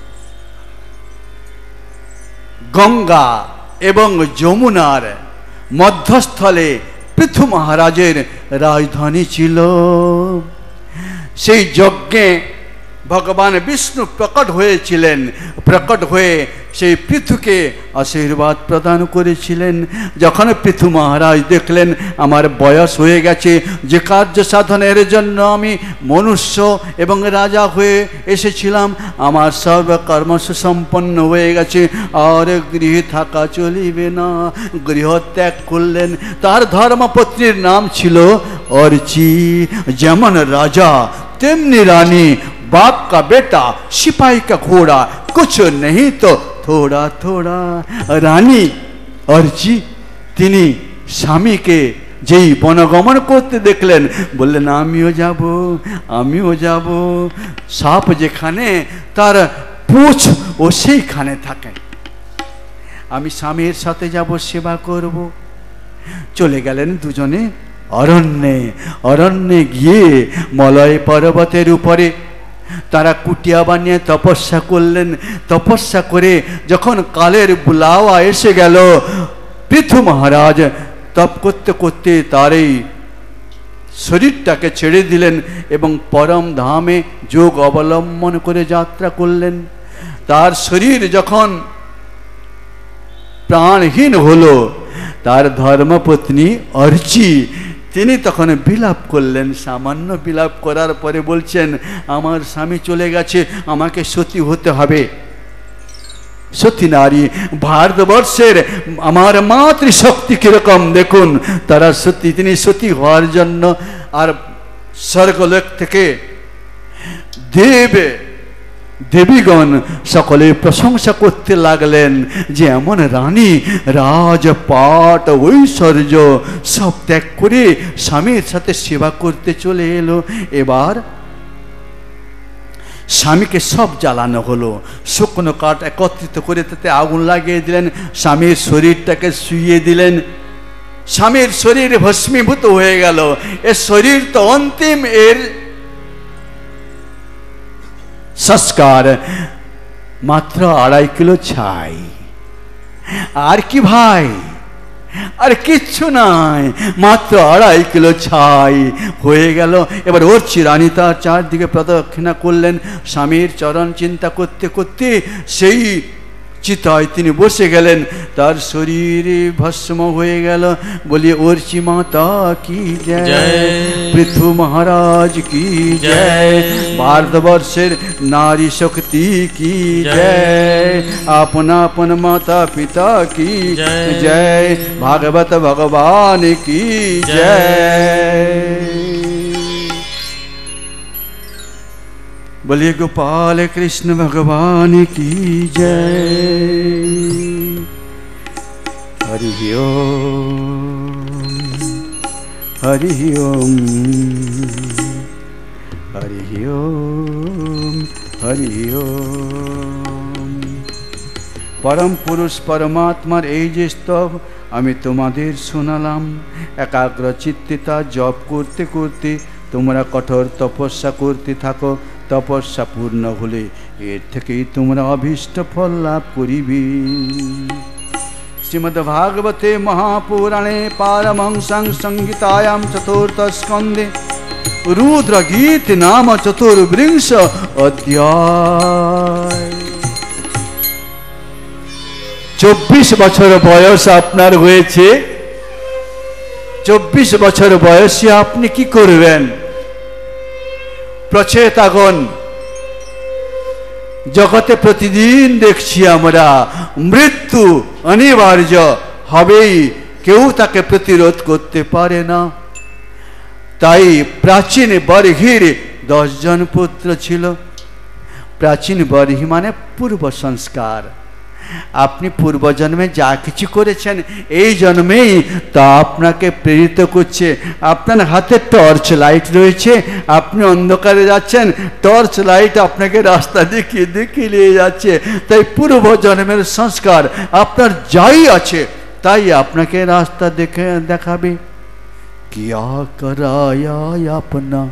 গঙ্গা এবং যমুনার মধ্যস্থলে পৃথু মহারাজের রাজধানী ছিল। সেই যজ্ঞে ভগবান বিষ্ণু প্রকট হয়েছিলেন, প্রকট হয়ে সেই পৃথুকে আশীর্বাদ প্রদান করেছিলেন। যখন পৃথু মহারাজ দেখলেন আমার বয়স হয়ে গেছে, যে কার্য সাধনের জন্য আমি মনুষ্য এবং রাজা হয়ে এসেছিলাম, আমার সব কর্ম সুসম্পন্ন হয়ে গেছে, আর গৃহে থাকা চলিবে না, গৃহ ত্যাগ করলেন। তার ধর্মপত্নীর নাম ছিল অর্চি। যেমন রাজা তেমনি রানী, बाप का बेटा सिपाही का घोड़ा, कुछ नहीं तो थोड़ा थोड़ा। রানী অর্চি তিনি স্বামীকে যেই বনগমন করতে দেখলেন, বললেন আমিও যাব, আমিও যাব। সাপ যেখানে তার পুঁছ ও সেইখানে থাকে, আমি স্বামীর সাথে যাব, সেবা করব। চলে গেলেন দুজনে অরণ্যে। অরণ্যে গিয়ে মলয় পর্বতের উপরে তারা কুটিয়া বানিয়ে তপস্যা করলেন। তপস্যা করে যখন কালের বুলাওয়া এসে গেল, পৃথু মহারাজ তপ করতে করতে তার এই শরীরটাকে ছেড়ে দিলেন এবং পরম ধামে যোগ অবলম্বন করে যাত্রা করলেন। তার শরীর যখন প্রাণহীন হলো, তার ধর্মপত্নী অর্চি তিনি তখন বিলাপ করলেন। সামান্য বিলাপ করার পরে বলছেন, আমার স্বামী চলে গেছে, আমাকে সতী হতে হবে। সতী নারী, ভারতবর্ষের আমার মাতৃশক্তি কিরকম দেখুন, তারা সতী, তিনি সতী হওয়ার জন্য আর স্বর্গলোক থেকে দেব দেবীগণ সকলে প্রশংসা করতে লাগলেন যে এমন রানী রাজপাট ঐশ্বর্য সব ত্যাগ করে স্বামীর সাথে সেবা করতে চলে এলো। এবার স্বামীকে সব জ্বালানো হলো, শুকনো কাঠ একত্রিত করে তাতে আগুন লাগিয়ে দিলেন, স্বামীর শরীরটাকে শুইয়ে দিলেন। স্বামীর শরীর ভস্মীভূত হয়ে গেল। এর শরীর তো অন্তিম, এর সংস্কার মাত্র আড়াই কিলো ছাই। আর কি ভাই, আর কিচ্ছু নাই, মাত্র আড়াই কিলো ছাই হয়ে গেল। এবার অর্চি রানী তার চারদিকে প্রদক্ষিণা করলেন, স্বামীর চরণ চিন্তা করতে করতে সেই চিতায় তিনি বসে গেলেন, তার শরীরে ভস্ম হয়ে গেল। বলি অর্চি মাতা কি জয়, পৃথু মহারাজ কি জয়, ভারতবর্ষের নারী শক্তি কি জয়, আপনা আপন মাতা পিতা কি জয়, ভাগবত ভগবান কি জয়। बोलिए गोपाल कृष्ण भगवान की जय। हरि ओम हरि ओम हरि ओम हरि ओम। परम पुरुष परमात्मार এই যে স্তব আমি তোমাদের শোনালাম, একাগ্র চিত্তে তা জপ করতে করতে তোমরা কঠোর তপস্যা করতে থাকো। তপস্যা পূর্ণ হলে এর থেকেই তোমরা অভীষ্ট ফল লাভ করিবে। শ্রীমদ্ ভাগবতে মহাপুরাণে পারমহংসং সংহিতায়াম চতুর্থ স্কন্ধে রুদ্র গীত নাম চতুর্বিংশ অধ্যায়। চব্বিশ বছর বয়স আপনার হয়েছে, চব্বিশ বছর বয়সে আপনি কি করবেন? প্রচেতাগণ, জগতে প্রতিদিন দেখছি আমরা মৃত্যু অনিবার্য হবেই, কেউ তাকে প্রতিরোধ করতে পারে না। তাই প্রাচীন বর্হির দশজন পুত্র ছিল। প্রাচীন বর্হি মানে পূর্ব সংস্কার। আপনি পূর্বজন্মে যা কিছু করেছেন এই জন্মেই তা আপনাকে প্রেরিত করছে। আপনার হাতে টর্চ লাইট রয়েছে, আপনি অন্ধকারে যাচ্ছেন, টর্চ লাইট আপনাকে রাস্তা দেখিয়ে দেখিয়ে নিয়ে যাচ্ছে। তাই পূর্বজন্মের সংস্কার আপনার যাই আছে তাই আপনাকে রাস্তা দেখে দেখাবে। কিয়া করায়া আপনা,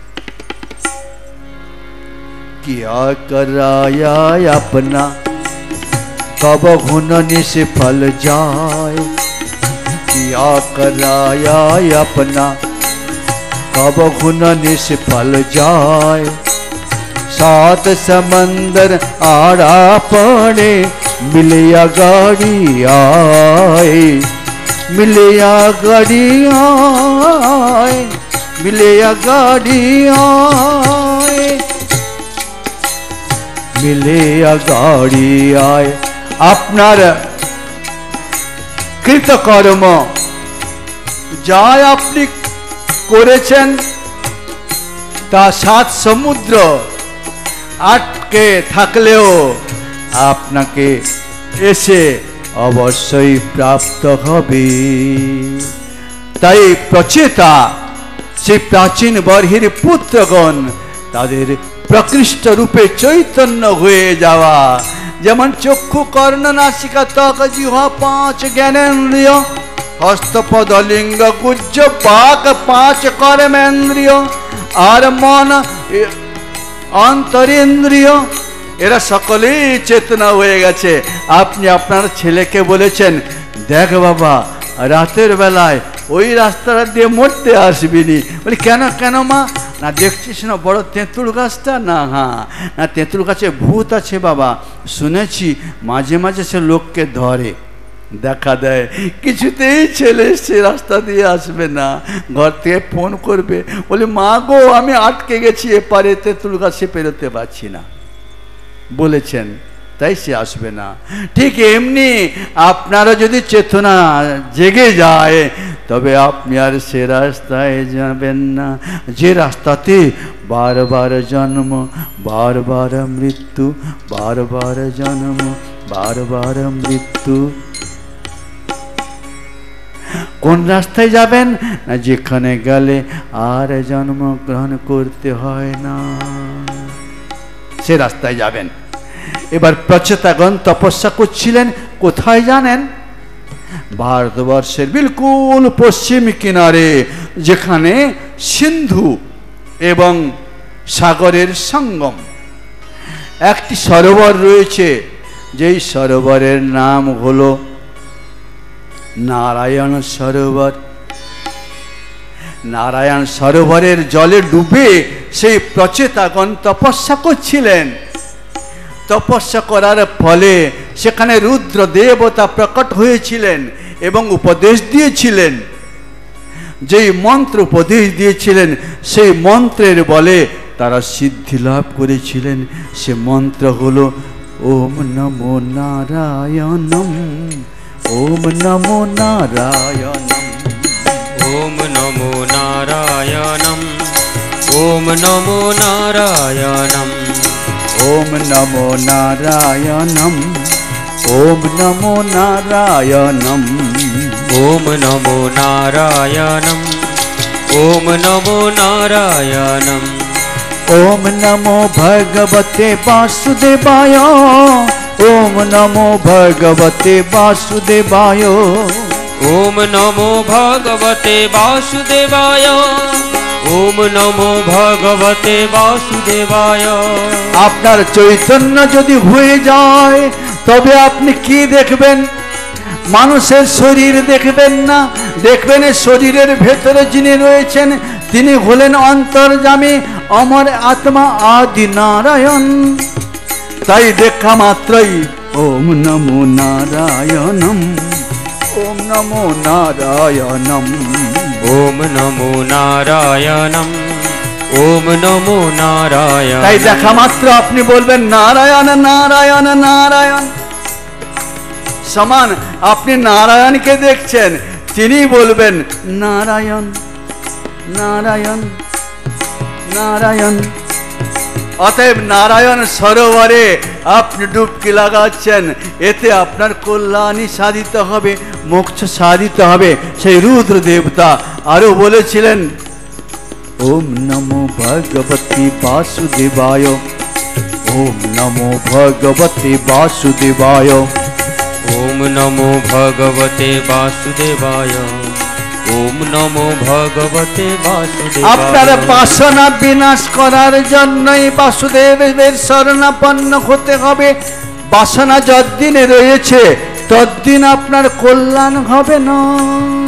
কিয়া করায়া আপনা, कब घुनने से फल जाए। किया कराया अपना, कब घुनने से फल जाए। सात समंदर आड़ा पड़े मिलिया गाड़ी आए मिलिया गाड़ी आए मिलिया गाड़ी आए मिलिया गाड़ी आए আপনার কৃতকর্ম যা আপনি করেছেন তা সাত সমুদ্র আটকে থাকলেও আপনাকে এসে অবশ্যই প্রাপ্ত হবে। তাই প্রচেতা সেই প্রাচীন বর্হির পুত্রগণ তাদের প্রকৃষ্ট রূপে চৈতন্য হয়ে যাওয়া, যেমন চক্ষু কর্ণ নাসিকা ত্বক জিহ্বা পাঁচ জ্ঞানেন্দ্রিয়, হস্তপদ লিঙ্গ গুজ্জ পাক পাঁচ কর্মেন্দ্রিয়, আর মন অন্তরেন্দ্রিয়, এরা সকলেই চেতনা হয়ে গেছে। আপনি আপনার ছেলেকে বলেছেন, দেখ বাবা রাতের বেলায় ওই রাস্তাটা দিয়ে মরতে আসবিনি। বলি কেন কেন মা? না দেখছিস না বড় তেঁতুল গাছটা? না হ্যাঁ না তেঁতুল গাছে ভূত আছে বাবা, শুনেছি মাঝে মাঝে সে লোককে ধরে দেখা দেয়। কিছুতেই ছেলে সে রাস্তা দিয়ে আসবে না, ঘর থেকে ফোন করবে, বলে মা গো আমি আটকে গেছি এপারে তেঁতুল গাছে পেরোতে পারছি না বলেছেন, তাই সে আসবে না। ঠিক এমনি আপনারও যদি চেতনা জেগে যায় তবে আপনি আর সে রাস্তায় যাবেন না যে রাস্তাতে বারবার জন্ম বারবার মৃত্যু, বারবার জন্ম বারবার মৃত্যু। কোন রাস্তায় যাবেন? না যেখানে গেলে আর জন্ম গ্রহণ করতে হয় না, সে রাস্তায় যাবেন। এবার প্রচেতাগণ তপস্যা করছিলেন কোথায় জানেন? ভারতবর্ষের বিলকুল পশ্চিম কিনারে, যেখানে সিন্ধু এবং সাগরের সঙ্গম একটি সরোবর রয়েছে, যেই সরোবরের নাম হলো নারায়ণ সরোবর। নারায়ণ সরোবরের জলে ডুবে সেই প্রচেতাগণ তপস্যা করছিলেন। তপস্যা করার ফলে সেখানে রুদ্র দেবতা প্রকট হয়েছিলেন এবং উপদেশ দিয়েছিলেন। যেই মন্ত্র উপদেশ দিয়েছিলেন সেই মন্ত্রের বলে তারা সিদ্ধি লাভ করেছিলেন। সে মন্ত্র হলো ওম নমো নারায়ণম, ওম নমো নারায়ণম, ওম নমো নারায়ণম, ওম নমো নারায়ণম, ওম নমো নারায়ণম, ওম নমো নারায়ণম, ওম নমো নারায়ণম, ওম নমো নারায়ণম, ওম নমো ভগবতে বাসুদেবায়, ওম নমো ভগবতে বাসুদেবায়, ওম নমো ভগবতে বাসুদেবায়, ওম নমো ভগবতে বাসুদেবায়। আপনার চৈতন্য যদি হয়ে যায় তবে আপনি কি দেখবেন? মানুষের শরীর দেখবেন না, দেখবেন শরীরের ভেতরে যিনি রয়েছেন তিনি হলেন অন্তর্যামী অমর আত্মা আদি নারায়ণ। তাই দেখা মাত্রই ওম নমো নারায়ণম, ওম নমো নারায়ণম, ওম নমো নারায়ণম, ওম নমো নারায়ণ। তাই দেখা মাত্র আপনি বলবেন নারায়ণ নারায়ণ নারায়ণ। সমান আপনি নারায়ণকে দেখছেন, তিনি বলবেন নারায়ণ নারায়ণ নারায়ণ। অতএব নারায়ণ সরোবরে আপনি ডুবকি লাগাচ্ছেন, এতে আপনার কল্যাণই সাধিত হবে, মোক্ষ সাধিত হবে। সেই রুদ্র দেবতা আরো বলেছিলেন ওম নমো ভগবতে বাসুদেবায়, ওম নমো ভগবতে বাসুদেবায়, ওম নমো ভগবতে বাসুদেবায়, ওম নমো ভগবতে বাসুদেবায়। আপনার বাসনা বিনাশ করার জন্যই বাসুদেবের শরণাপন্ন হতে হবে। বাসনা যতদিন রয়েছে ততদিন আপনার কল্যাণ হবে না।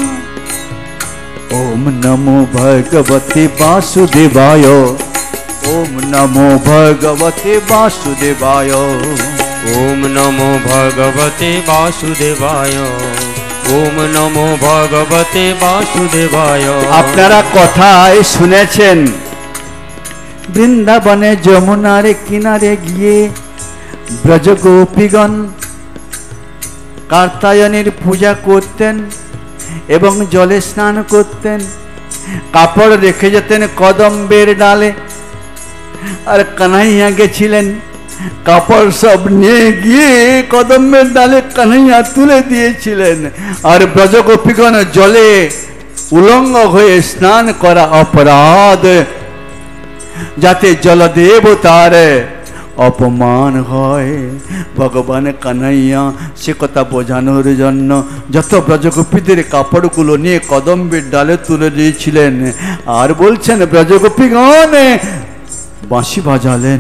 ওম নমো ভগবতে বাসুদেবায়, ओम नमो भगवते वासुदेवाय। ओम नमो भगवते वासुदेवाय। ओम नमो भगवते वासुदेवाय। আপনারা কথায় শুনেছেন বৃন্দাবনে যমুনার কিনারে গিয়ে ব্রজগোপীগণ কার্তায়নের পূজা করতেন এবং জলে স্নান করতেন, কাপড় রেখে যেতেন কদম্বের ডালে। আর কানাইয়া গেছিলেন, কাপড় সব নিয়ে গিয়ে কদম্বের ডালে কানাইয়া তুলে দিয়েছিলেন। আর ব্রজগোপীগণ জলে উলঙ্গ হয়ে স্নান করা অপরাধ, যাতে জলদেবতার অপমান হয়। ভগবান কানাইয়া সে কথা বোঝানোর জন্য যত ব্রজগোপীদের কাপড়গুলো নিয়ে কদম্বের ডালে তুলে দিয়েছিলেন। আর বলছেন ব্রজগোপীগণ বাঁশি বাজালেন।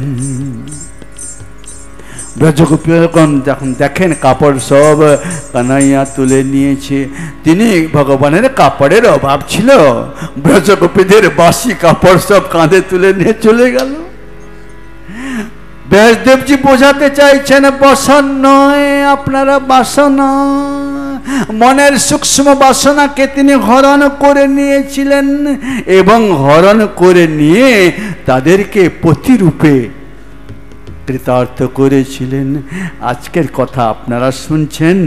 ব্রজগোপীগণ যখন দেখেন কাপড় সব কানাইয়া তুলে নিয়েছে, তিনি ভগবানের কাপড়ের অভাব ছিল, ব্রজগোপীদের বাসি কাপড় সব কাঁধে তুলে নিয়ে চলে গেল। ব্যাসদেবজি বোঝাতে চাইছেন বসন নয় আপনারা বাসনা, মনের সূক্ষ্ম বাসনাকে তিনি হরণ করে নিয়েছিলেন এবং হরণ করে নিয়ে তাদেরকে প্রতিরূপে কৃতার্থ করেছিলেন। আজকের কথা আপনারা শুনছেন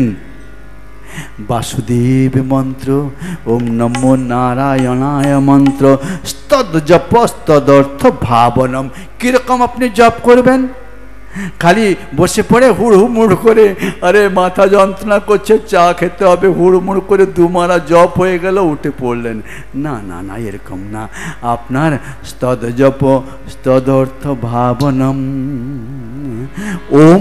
বাসুদেব মন্ত্র, ওম নমো নারায়ণায় মন্ত্র, স্তদ জপ স্তদর্থ ভাবনম। কিরকম আপনি জপ করবেন? খালি বসে পড়ে হুড়হুড় করে, আরে মাথা যন্ত্রণা করছে চা খেতে হবে, হুড়মুড় করে দুমারা জপ হয়ে গেল উঠে পড়লেন। না না না, এরকম না। আপনার স্তদ জপ স্তদর্থ ভাবনম। ওম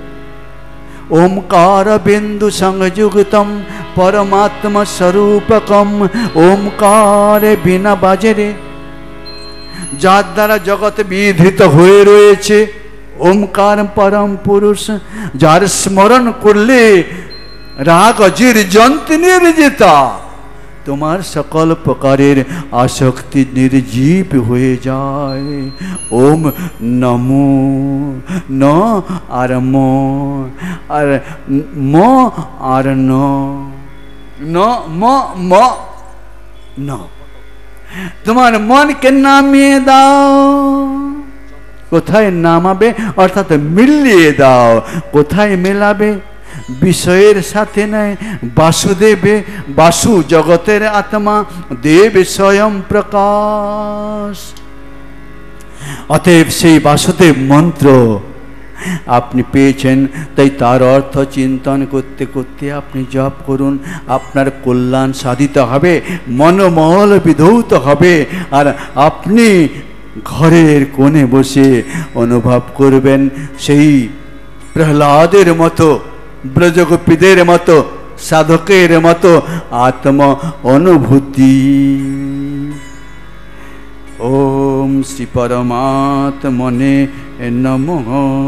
ओंकार बिंदु संयुक्तम परमात्मा स्वरूपकम। ओंकार बिना बाजेरे যার দ্বারা জগৎ বিধৃত হয়ে রয়েছে, ওমকার পরম পুরুষ, যার স্মরণ করলে রাগ অজির যন্ত্র নির্জিতা, তোমার সকল প্রকারের আসক্তি নির্জীব হয়ে যায়। ওম নমো ন আর ম আর ম আর ন ন ম ম ন। তোমার মনকে নামিয়ে দাও। কোথায় নামাবে? অর্থাৎ মিলিয়ে দাও। কোথায় মেলাবে? বিষয়ের সাথে নয়, বাসুদেবে। বাসু জগতের আত্মা, দেব স্বয়ং প্রকাশ। অতএব সেই বাসুদেব মন্ত্র আপনি পেয়েছেন, তাই তার অর্থ চিন্তন করতে করতে আপনি জপ করুন। আপনার কল্যাণ সাধিত হবে, মনোমল বিধৌত হবে। আর আপনি ঘরের কোণে বসে অনুভব করবেন সেই প্রহ্লাদের মতো, ব্রজগোপীদের মতো, সাধকের মতো আত্ম অনুভূতি। ওম শ্রী পরমাত্মনে নমঃ।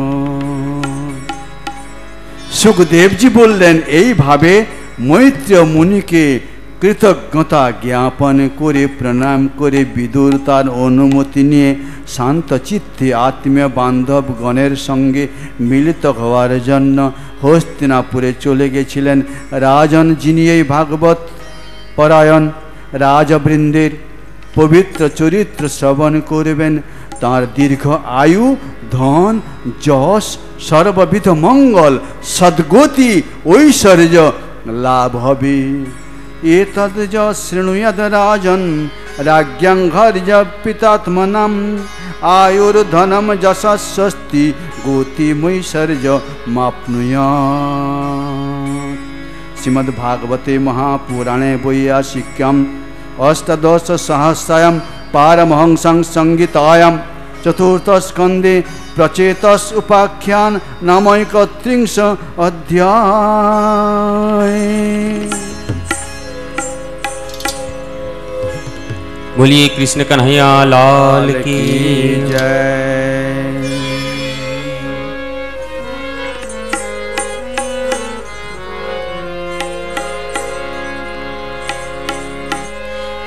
সুখদেবজি বললেন, এইভাবে মৈত্র মুনিকে কৃতজ্ঞতা জ্ঞাপন করে প্রণাম করে বিদুর তার অনুমতি নিয়ে শান্ত চিত্তে আত্মীয় বান্ধব গণের সঙ্গে মিলিত হওয়ার জন্য হস্তিনাপুরে চলে গেছিলেন। রাজন, যিনি এই ভাগবত পরায়ণ রাজবৃন্দের পবিত্র চরিত্র শ্রবণ করবেন, তাঁর দীর্ঘ আয়ু, ধন, যশ, সর্ববিধ মঙ্গল, সদ্গতি, ঐশ্বর্য লাভ হবে। এতদ য শৃণুয়াদ রাজন রাজ্ঞাং ঘর্য পিতাত্মনাম আয়ুর্ধনম যশস্বস্তি গতিমৈশ্বর্য মাপ্নুয়াৎ। শ্রীমদ্ভাগবতে মহাপুরাণে বৈয়াসিক্যাম অষ্টাদশ সহস্রায়াম পারমহংসং সংগীতায়াম চতুর্থ স্কন্ধে प्रचेतस उपाख्यान नामैकत्रिंश अध्याय। बोलिए कृष्ण कन्हैया लाल की जय।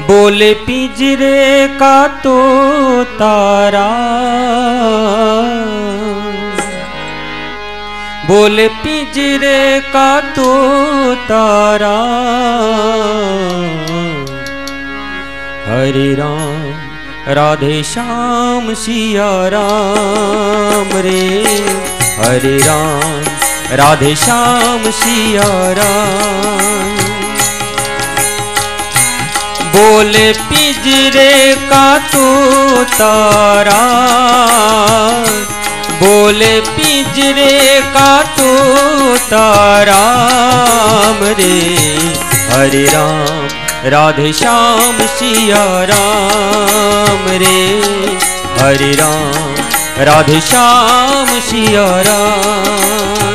बोले पिंजरे का तो तारा, बोले पिंजरे का तो तारा, हरे राम राधे श्याम सिया राम रे, हरे राम राधे श्याम सिया राम। बोले पिंजरे का तो तारा, बोले पिंजरे का तो तारा रे, हरे राम राधे श्याम सिया राम रे, हरे राम राधे श्याम सिया राम।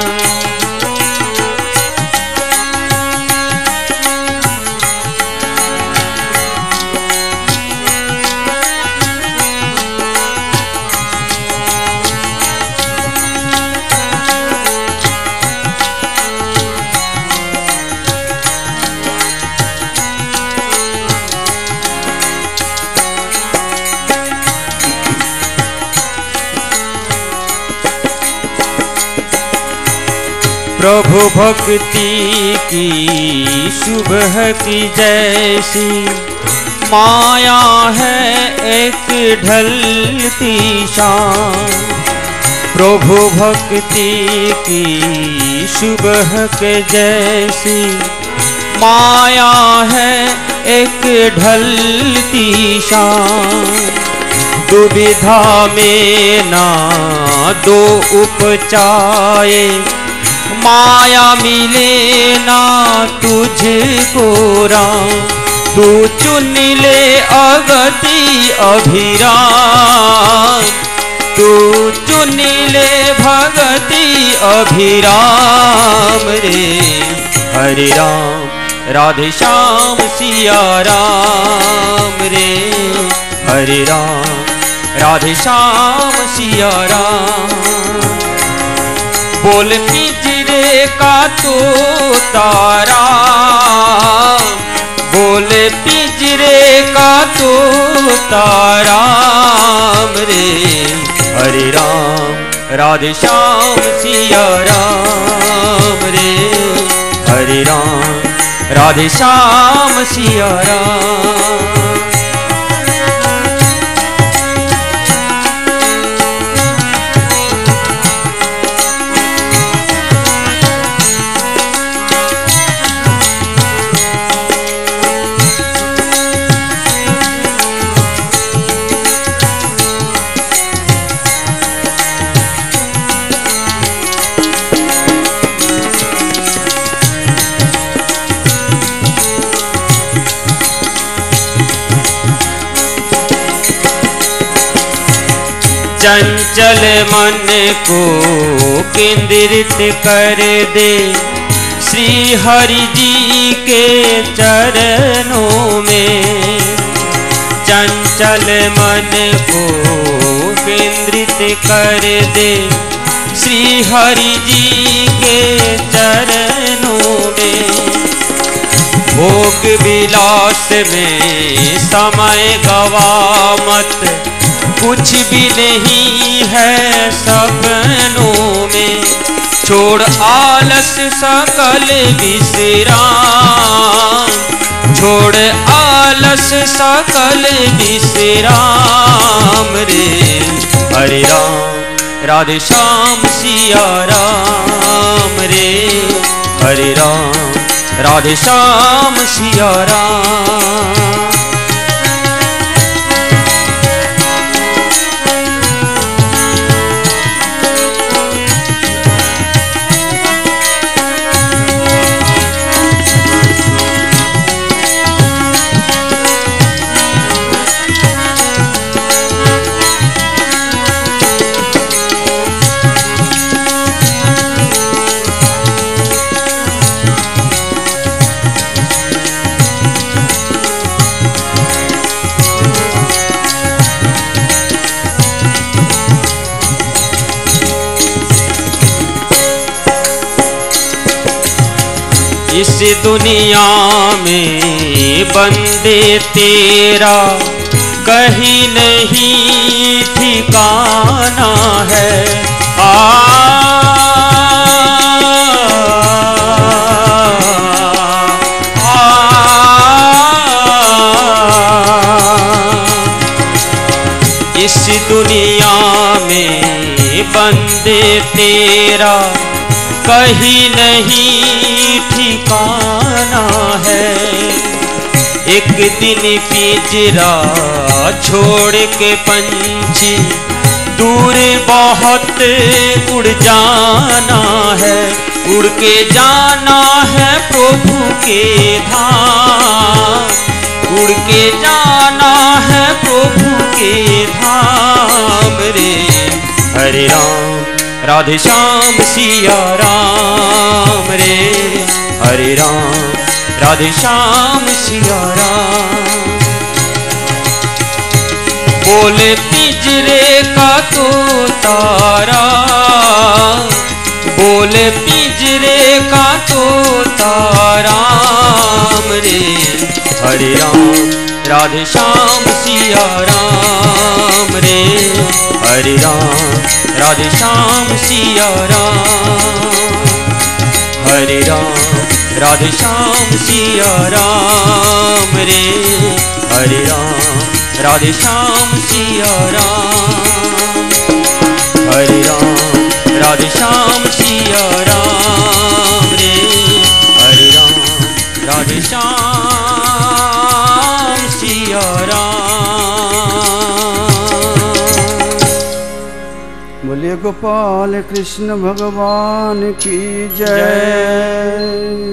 प्रभु भक्ति की सुबह की जैसी माया है एक ढलती शाम, प्रभु भक्ति की सुबह के जैसी माया है एक ढलती शाम। दुविधा में ना दो उपचाए, माया मिले ना तुझको राम, तू चुन ले अगति अभिराम, तू चुन ले भगति अभिराम रे, हरे राम राधे श्याम सिया राम रे, हरे राम राधे श्याम सिया राम। बोल पिंजरे का तो तारा, बोले पिंजरे का तो तारा रे, हरे राम राधे श्याम सिया राम रे, हरे राम राधे श्याम सिया राम। चंचल मन को केंद्रित कर दे श्री हरि जी के चरणों में, चंचल मन को केंद्रित कर दे श्री हरि जी के चरणों में। भोग विलास में समय गवा मत, कुछ भी नहीं है सपनों में, छोड़ आलस सकल विश्राम, छोड़ आलस सकल विश्राम रे, हरे राम राधे श्याम सिया राम रे, हरे राम राधे श्याम सिया राम। इस दुनिया में बंदे तेरा कहीं नहीं ठिकाना है। आ, आ, इस दुनिया में बंदे तेरा कहीं नहीं ठिकाना है। एक दिन पिंजरा छोड़ के पंछी दूर बहुत उड़ जाना है। उड़ के जाना है प्रभु के धाम, उड़ के जाना है प्रभु के धाम रे। हरे राम राधे श्याम सिया राम रे। हरे राम राधे श्याम सिया राम। बोले पिंजरे का तो तारा, बोले पिंजरे का तो ताराम रे। हरे राम राधे श्याम सिया राम रे। हरे राम राधे श्याम सिया राम। हरे राम राधे श्याम सिया राम रे। हरे राम राधे श्याम सिया राम। हरे राम राधे श्याम सिया राम रे। हरे राम राधे श्याम सिया राम। बोलिए गोपाल कृष्ण भगवान की जय।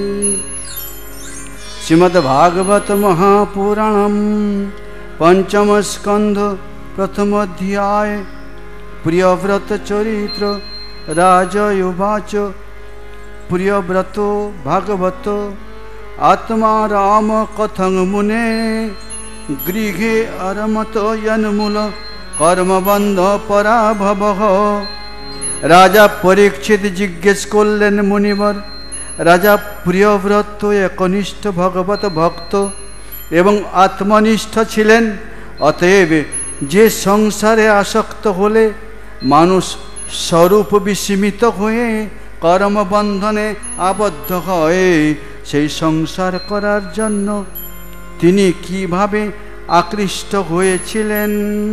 श्रीमद् भागवत महापुराणम पंचम स्कंध प्रथम अध्याय। प्रियव्रत चरित्र। राजयुवाच प्रियव्रतो भागवतो आत्मा राम कथं मुने गृहे अरमत यन्मूल कर्मबंध पराभव। राजा परीक्षित जिज्ञेस करलेन मुनिवर, राजा प्रियव्रत एकनिष्ठ भगवत भक्त एवं आत्मनिष्ठ छिलेन। अतएव जे संसारे आसक्त होले मानुष स्वरूप विस्मित हुए कर्म बंधने आबद्ध हये সেই সংসার করার জন্য তিনি কিভাবে আকৃষ্ট হয়েছিলেন।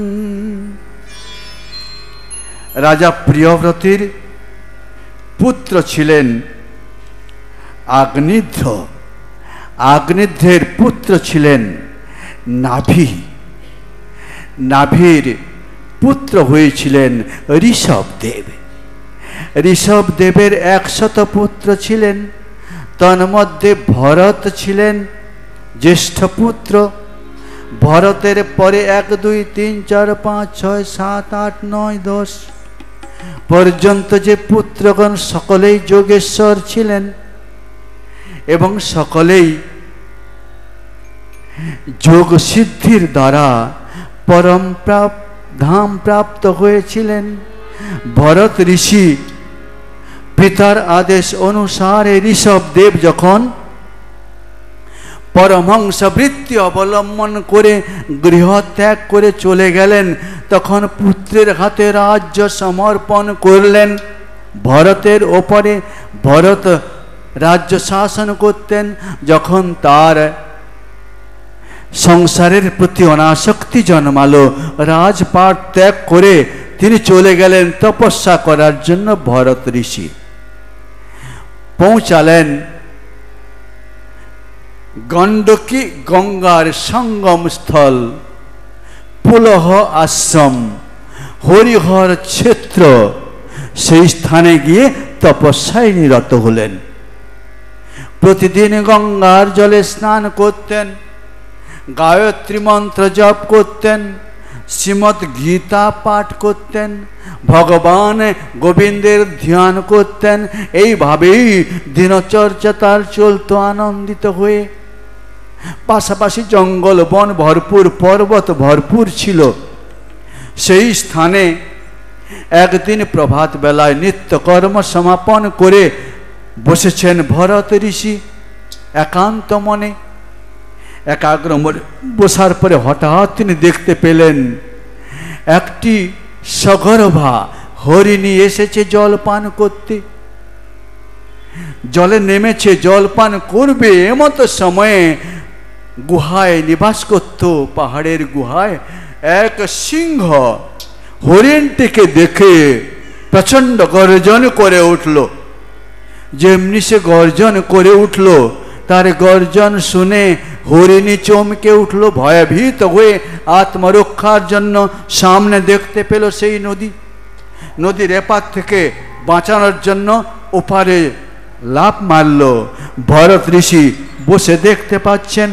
রাজা প্রিয়ব্রতের পুত্র ছিলেন আগ্নিধ্র। আগ্নিধ্রের পুত্র ছিলেন নাভি। নাভির পুত্র হয়েছিলেন ঋষভদেব। ঋষভদেবের একশত পুত্র ছিলেন, তন্মধ্যে ভরত ছিলেন জ্যেষ্ঠ পুত্র। ভরতের পরে এক দুই তিন চার পাঁচ ছয় সাত আট নয় দশ পর্যন্ত যে পুত্রগণ সকলেই যোগেশ্বর ছিলেন এবং সকলেই যোগ সিদ্ধির দ্বারা পরম ধাম প্রাপ্ত হয়েছিলেন। ভরত ঋষি পিতার আদেশ অনুসারে ঋষভদেব যখন পরমহংস বৃত্তি অবলম্বন করে গৃহ ত্যাগ করে চলে গেলেন, তখন পুত্রের হাতে রাজ্য সমর্পণ করলেন। ভরতের ওপরে ভরত রাজ্য শাসন করতেন। যখন তার সংসারের প্রতি অনাসক্তি জন্মালো, রাজপাট ত্যাগ করে তিনি চলে গেলেন তপস্যা করার জন্য। ভরত ঋষি পৌঁছালেন গণ্ডকী গঙ্গার সঙ্গম স্থল পুলহ আশ্রম হরিহর ক্ষেত্র। সেই স্থানে গিয়ে তপস্যায় নিরত হলেন। প্রতিদিন গঙ্গার জলে স্নান করতেন, গায়ত্রী মন্ত্র জপ করতেন, শ্রীমদ্ গীতা পাঠ করতেন, ভগবান গোবিন্দের ধ্যান করতেন। এইভাবেই দিনচর্যা তার চলত আনন্দিত হয়ে। পাশাপাশি জঙ্গল বন ভরপুর, পর্বত ভরপুর ছিল। সেই স্থানে একদিন প্রভাত বেলায় নিত্যকর্ম সমাপন করে বসেছেন ভরত ঋষি। একান্ত মনে একাগ্র মনে বসার পরে হঠাৎ তিনি দেখতে পেলেন একটি সগর্ভা হরিণী এসেছে জল পান করতে, জলে নেমেছে, জল পান করবে। এমতো সময়ে গুহায় নিবাস করত, পাহাড়ের গুহায় এক সিংহ হরিণটিকে দেখে প্রচণ্ড গর্জন করে উঠল। যেমনি সে গর্জন করে উঠল, তার গর্জন শুনে হরিণী চমকে উঠল, ভয়ভীত হয়ে আত্মরক্ষার জন্য সামনে দেখতে পেল সেই নদী। নদীর এপার থেকে বাঁচানোর জন্য ওপারে লাফ মারল। ভরত ঋষি বসে দেখতে পাচ্ছেন,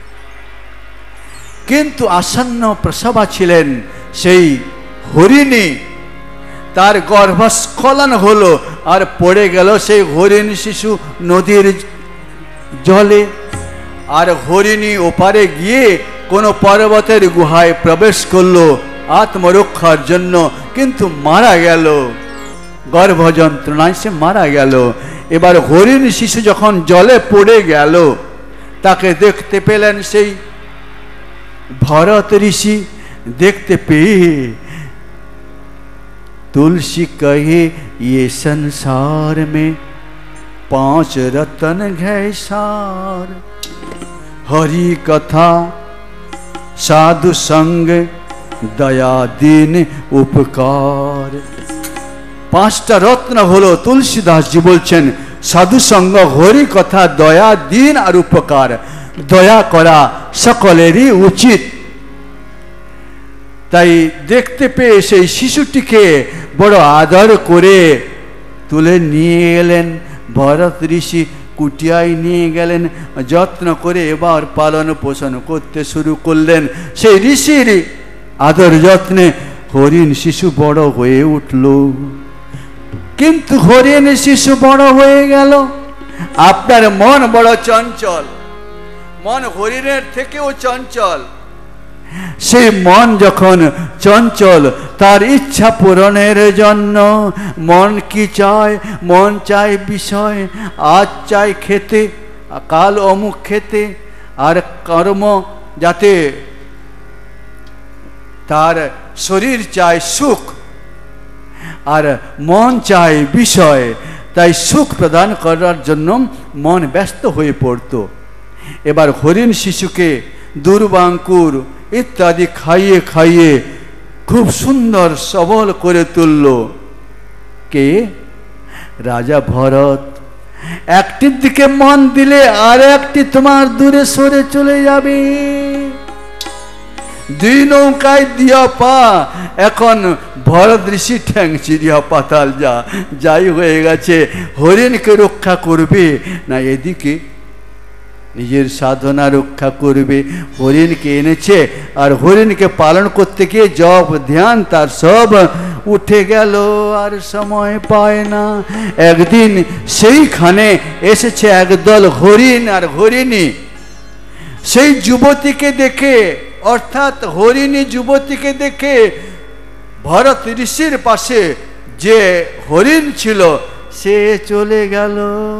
কিন্তু আসন্ন প্রসবা ছিলেন সেই হরিণী, তার গর্ভস্খলন হলো আর পড়ে গেল সেই হরিণ শিশু নদীর জলে। আর হরিণী ওপারে গিয়ে কোনো পর্বতের গুহায় প্রবেশ করলো আত্মরক্ষার জন্য, কিন্তু মারা গেল, গর্ভ যন্ত্রণায় সে মারা গেল। এবার হরিণ শিশু যখন জলে পড়ে গেল, তাকে দেখতে পেলেন সেই ভরত ঋষি। দেখতে পেয়ে तुलसी कहे ये संसार में पांच रतन है सार, हरि कथा साधु संग दया दीन उपकार। पांचटा रत्न हलो तुलसीदास जी बोलছেন साधु संग हरि कथा दया दीन और उपकार। दया करा सकलेरই उचित। তাই দেখতে পেয়ে সেই শিশুটিকে বড় আদর করে তুলে নিয়ে এলেন ভরত ঋষি, কুটিয়ায় নিয়ে গেলেন, যত্ন করে এবার পালন পোষণ করতে শুরু করলেন। সেই ঋষির আদর যত্নে হরিণ শিশু বড় হয়ে উঠল। কিন্তু হরিণ শিশু বড় হয়ে গেল, আপনার মন বড় চঞ্চল, মন হরিণের থেকেও চঞ্চল। সেই মন যখন চঞ্চল, তার ইচ্ছা পূরণের জন্য মন কি চায়? মন চায় বিষয়। আজ চায় খেতে, কাল অমুক খেতে, আর কর্ম যাতে তার শরীর চায় সুখ, আর মন চায় বিষয়। তাই সুখ প্রদান করার জন্য মন ব্যস্ত হয়ে পড়ত। এবার হরিণ শিশুকে দুর্বাঙ্কুর ইত্যাদি খাইয়ে খাইয়ে খুব সুন্দর সবল করে তুলল কে? রাজা ভরত। একটির দিকে মন দিলে আর একটি তোমার দূরে সরে চলে যাবে। দুই নৌকায় দিয়া পা, এখন ভরত ঋষি ঠ্যাং চিরিয়া পাতাল যা, যাই হয়ে গেছে। হরিণকে রক্ষা করবে না এদিকে নিজের সাধনা রক্ষা করবে। হরিণকে এনেছে, আর হরিণকে পালন করতে গিয়ে জপ ধ্যান তার সব উঠে গেল, আর সময় পায় না। একদিন সেইখানে এসেছে একদল হরিণ আর হরিণী। সেই যুবতীকে দেখে, অর্থাৎ হরিণী যুবতীকে দেখে ভরত ঋষির পাশে যে হরিণ ছিল সে চলে গেল।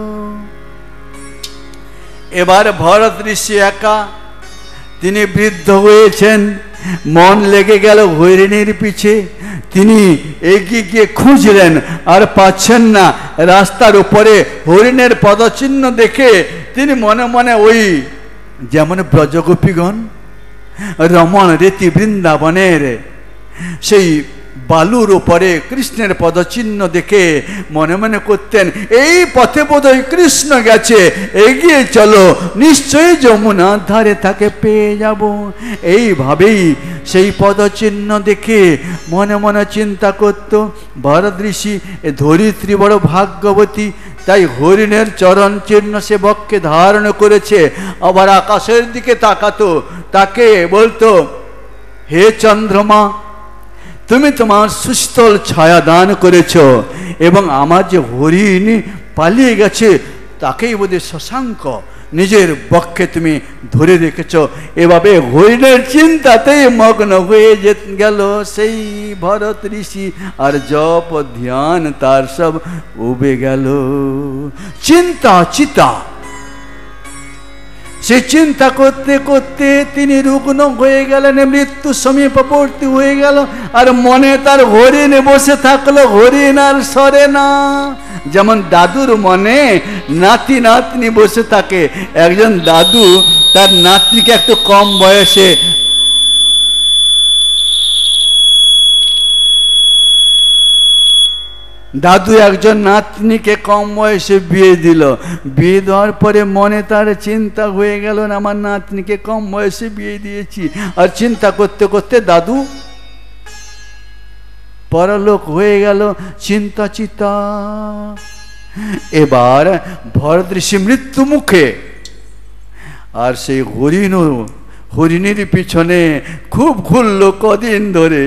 এবার ভরত ঋষি একা, তিনি বৃদ্ধ হয়েছেন, মন লেগে গেল হরিণীর পিছে। তিনি এগিয়ে গিয়ে খুঁজলেন, আর পাচ্ছেন না। রাস্তার উপরে হরিণের পদচিহ্ন দেখে তিনি মনে মনে ওই যেমন ব্রজগোপীগণ রমণ রীতি বৃন্দাবনের সেই বালুর উপরে কৃষ্ণের পদচিহ্ন দেখে মনে মনে করতেন, এই পথে বোধহয় কৃষ্ণ গেছে, এগিয়ে চলো, নিশ্চয়ই যমুনার ধারে তাকে পেয়ে যাব। এইভাবেই সেই পদচিহ্ন দেখে মনে মনে চিন্তা করত ভরত ঋষি, এ ধরিত্রী বড় ভাগ্যবতী, তাই হরিণের চরণ চিহ্ন সে বক্ষে ধারণ করেছে। আবার আকাশের দিকে তাকাতো, তাকে বলতো, হে চন্দ্রমা, তুমি তোমার সুস্থল ছায়া দান করেছ, এবং আমার যে হরিণ পালিয়ে গেছে তাকেই বোধহয় শশাঙ্ক নিজের বক্ষে তুমি ধরে রেখেছ। এভাবে হরিণের চিন্তাতেই মগ্ন হয়ে গেল সেই ভরত ঋষি, আর জপ ধ্যান তার সব উবে গেল। চিন্তা চিতা সে চিন্তা করতে করতে তিনি রুগ্ন হয়ে গেলেন, মৃত্যু সমীপবর্তী হয়ে গেল। আর মনে তার হরিণ বসে থাকলো, হরিণ আর সরে না। যেমন দাদুর মনে নাতি নাতনি বসে থাকে। একজন দাদু তার নাতনিকে একটু কম বয়সে দাদু একজন নাতনিকে কম বয়সে বিয়ে দিল। বিয়ে দেওয়ার পরে মনে তার চিন্তা হয়ে গেল, আমার নাতনিকে কম বয়সে বিয়ে দিয়েছি। আর চিন্তা করতে করতে দাদু পরলোক হয়ে গেল, চিন্তা চিতা। এবার ভরত ঋষি মৃত্যু মুখে, আর সেই হরিণ হরিণীর পিছনে খুব ঘুরলো কদিন ধরে।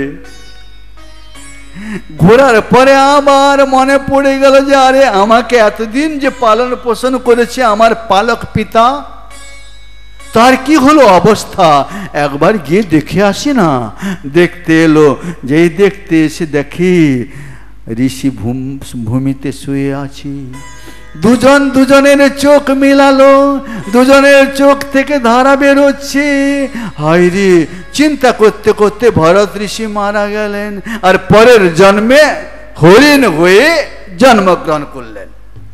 ঘোরার পরে আবার মনে পড়ে গেল যে আরে আমাকে এতদিন যে পালন পোষণ করেছে আমার পালক পিতা, তার কি হলো অবস্থা, একবার গিয়ে দেখে আসি না। দেখতে এলো, যেই দেখতে এসে দেখি ঋষি ভূমিতে শুয়ে আছি। দুজন দুজনের চোখ মিলালো, দুজনের চোখ থেকে ধারা বেরোচ্ছে। হায় রে, চিন্তা করতে করতে ভরত ঋষি মারা গেলেন, আর পরের জন্মে হরিণ হয়ে জন্মগ্রহণ করলেন।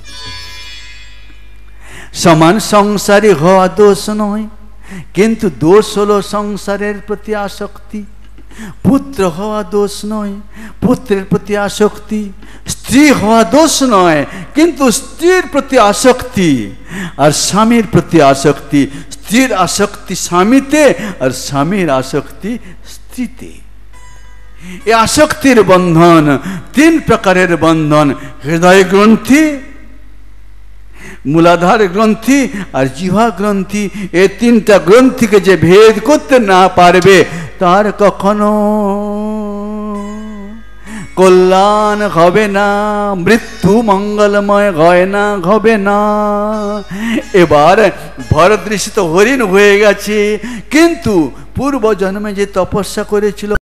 সমান সংসারী হওয়া দোষ নয়, কিন্তু দোষ হলো সংসারের প্রতি আসক্তি। পুত্র হওয়া দোষ নয়, পুত্রের প্রতি আসক্তি। স্ত্রী হওয়া দোষ নয়, কিন্তু স্ত্রীর প্রতি আসক্তি। আর স্বামীর প্রতি আসক্তি, স্ত্রীর আসক্তি স্বামীতে, আর স্বামীর আসক্তি স্ত্রীতে। এই আসক্তির বন্ধন তিন প্রকারের বন্ধন: হৃদয় গ্রন্থি, মূলাধার গ্রন্থি আর জিহ্বা গ্রন্থি। এই তিনটা গ্রন্থিকে যে ভেদ করতে না পারবে তার কখনো কল্যাণ হবে না, মৃত্যু মঙ্গলময় হয় না, হবে না। এবার ভরত ঋষি তো হরিণ হয়ে গেছে, কিন্তু পূর্ব জন্মে যে তপস্যা করেছিল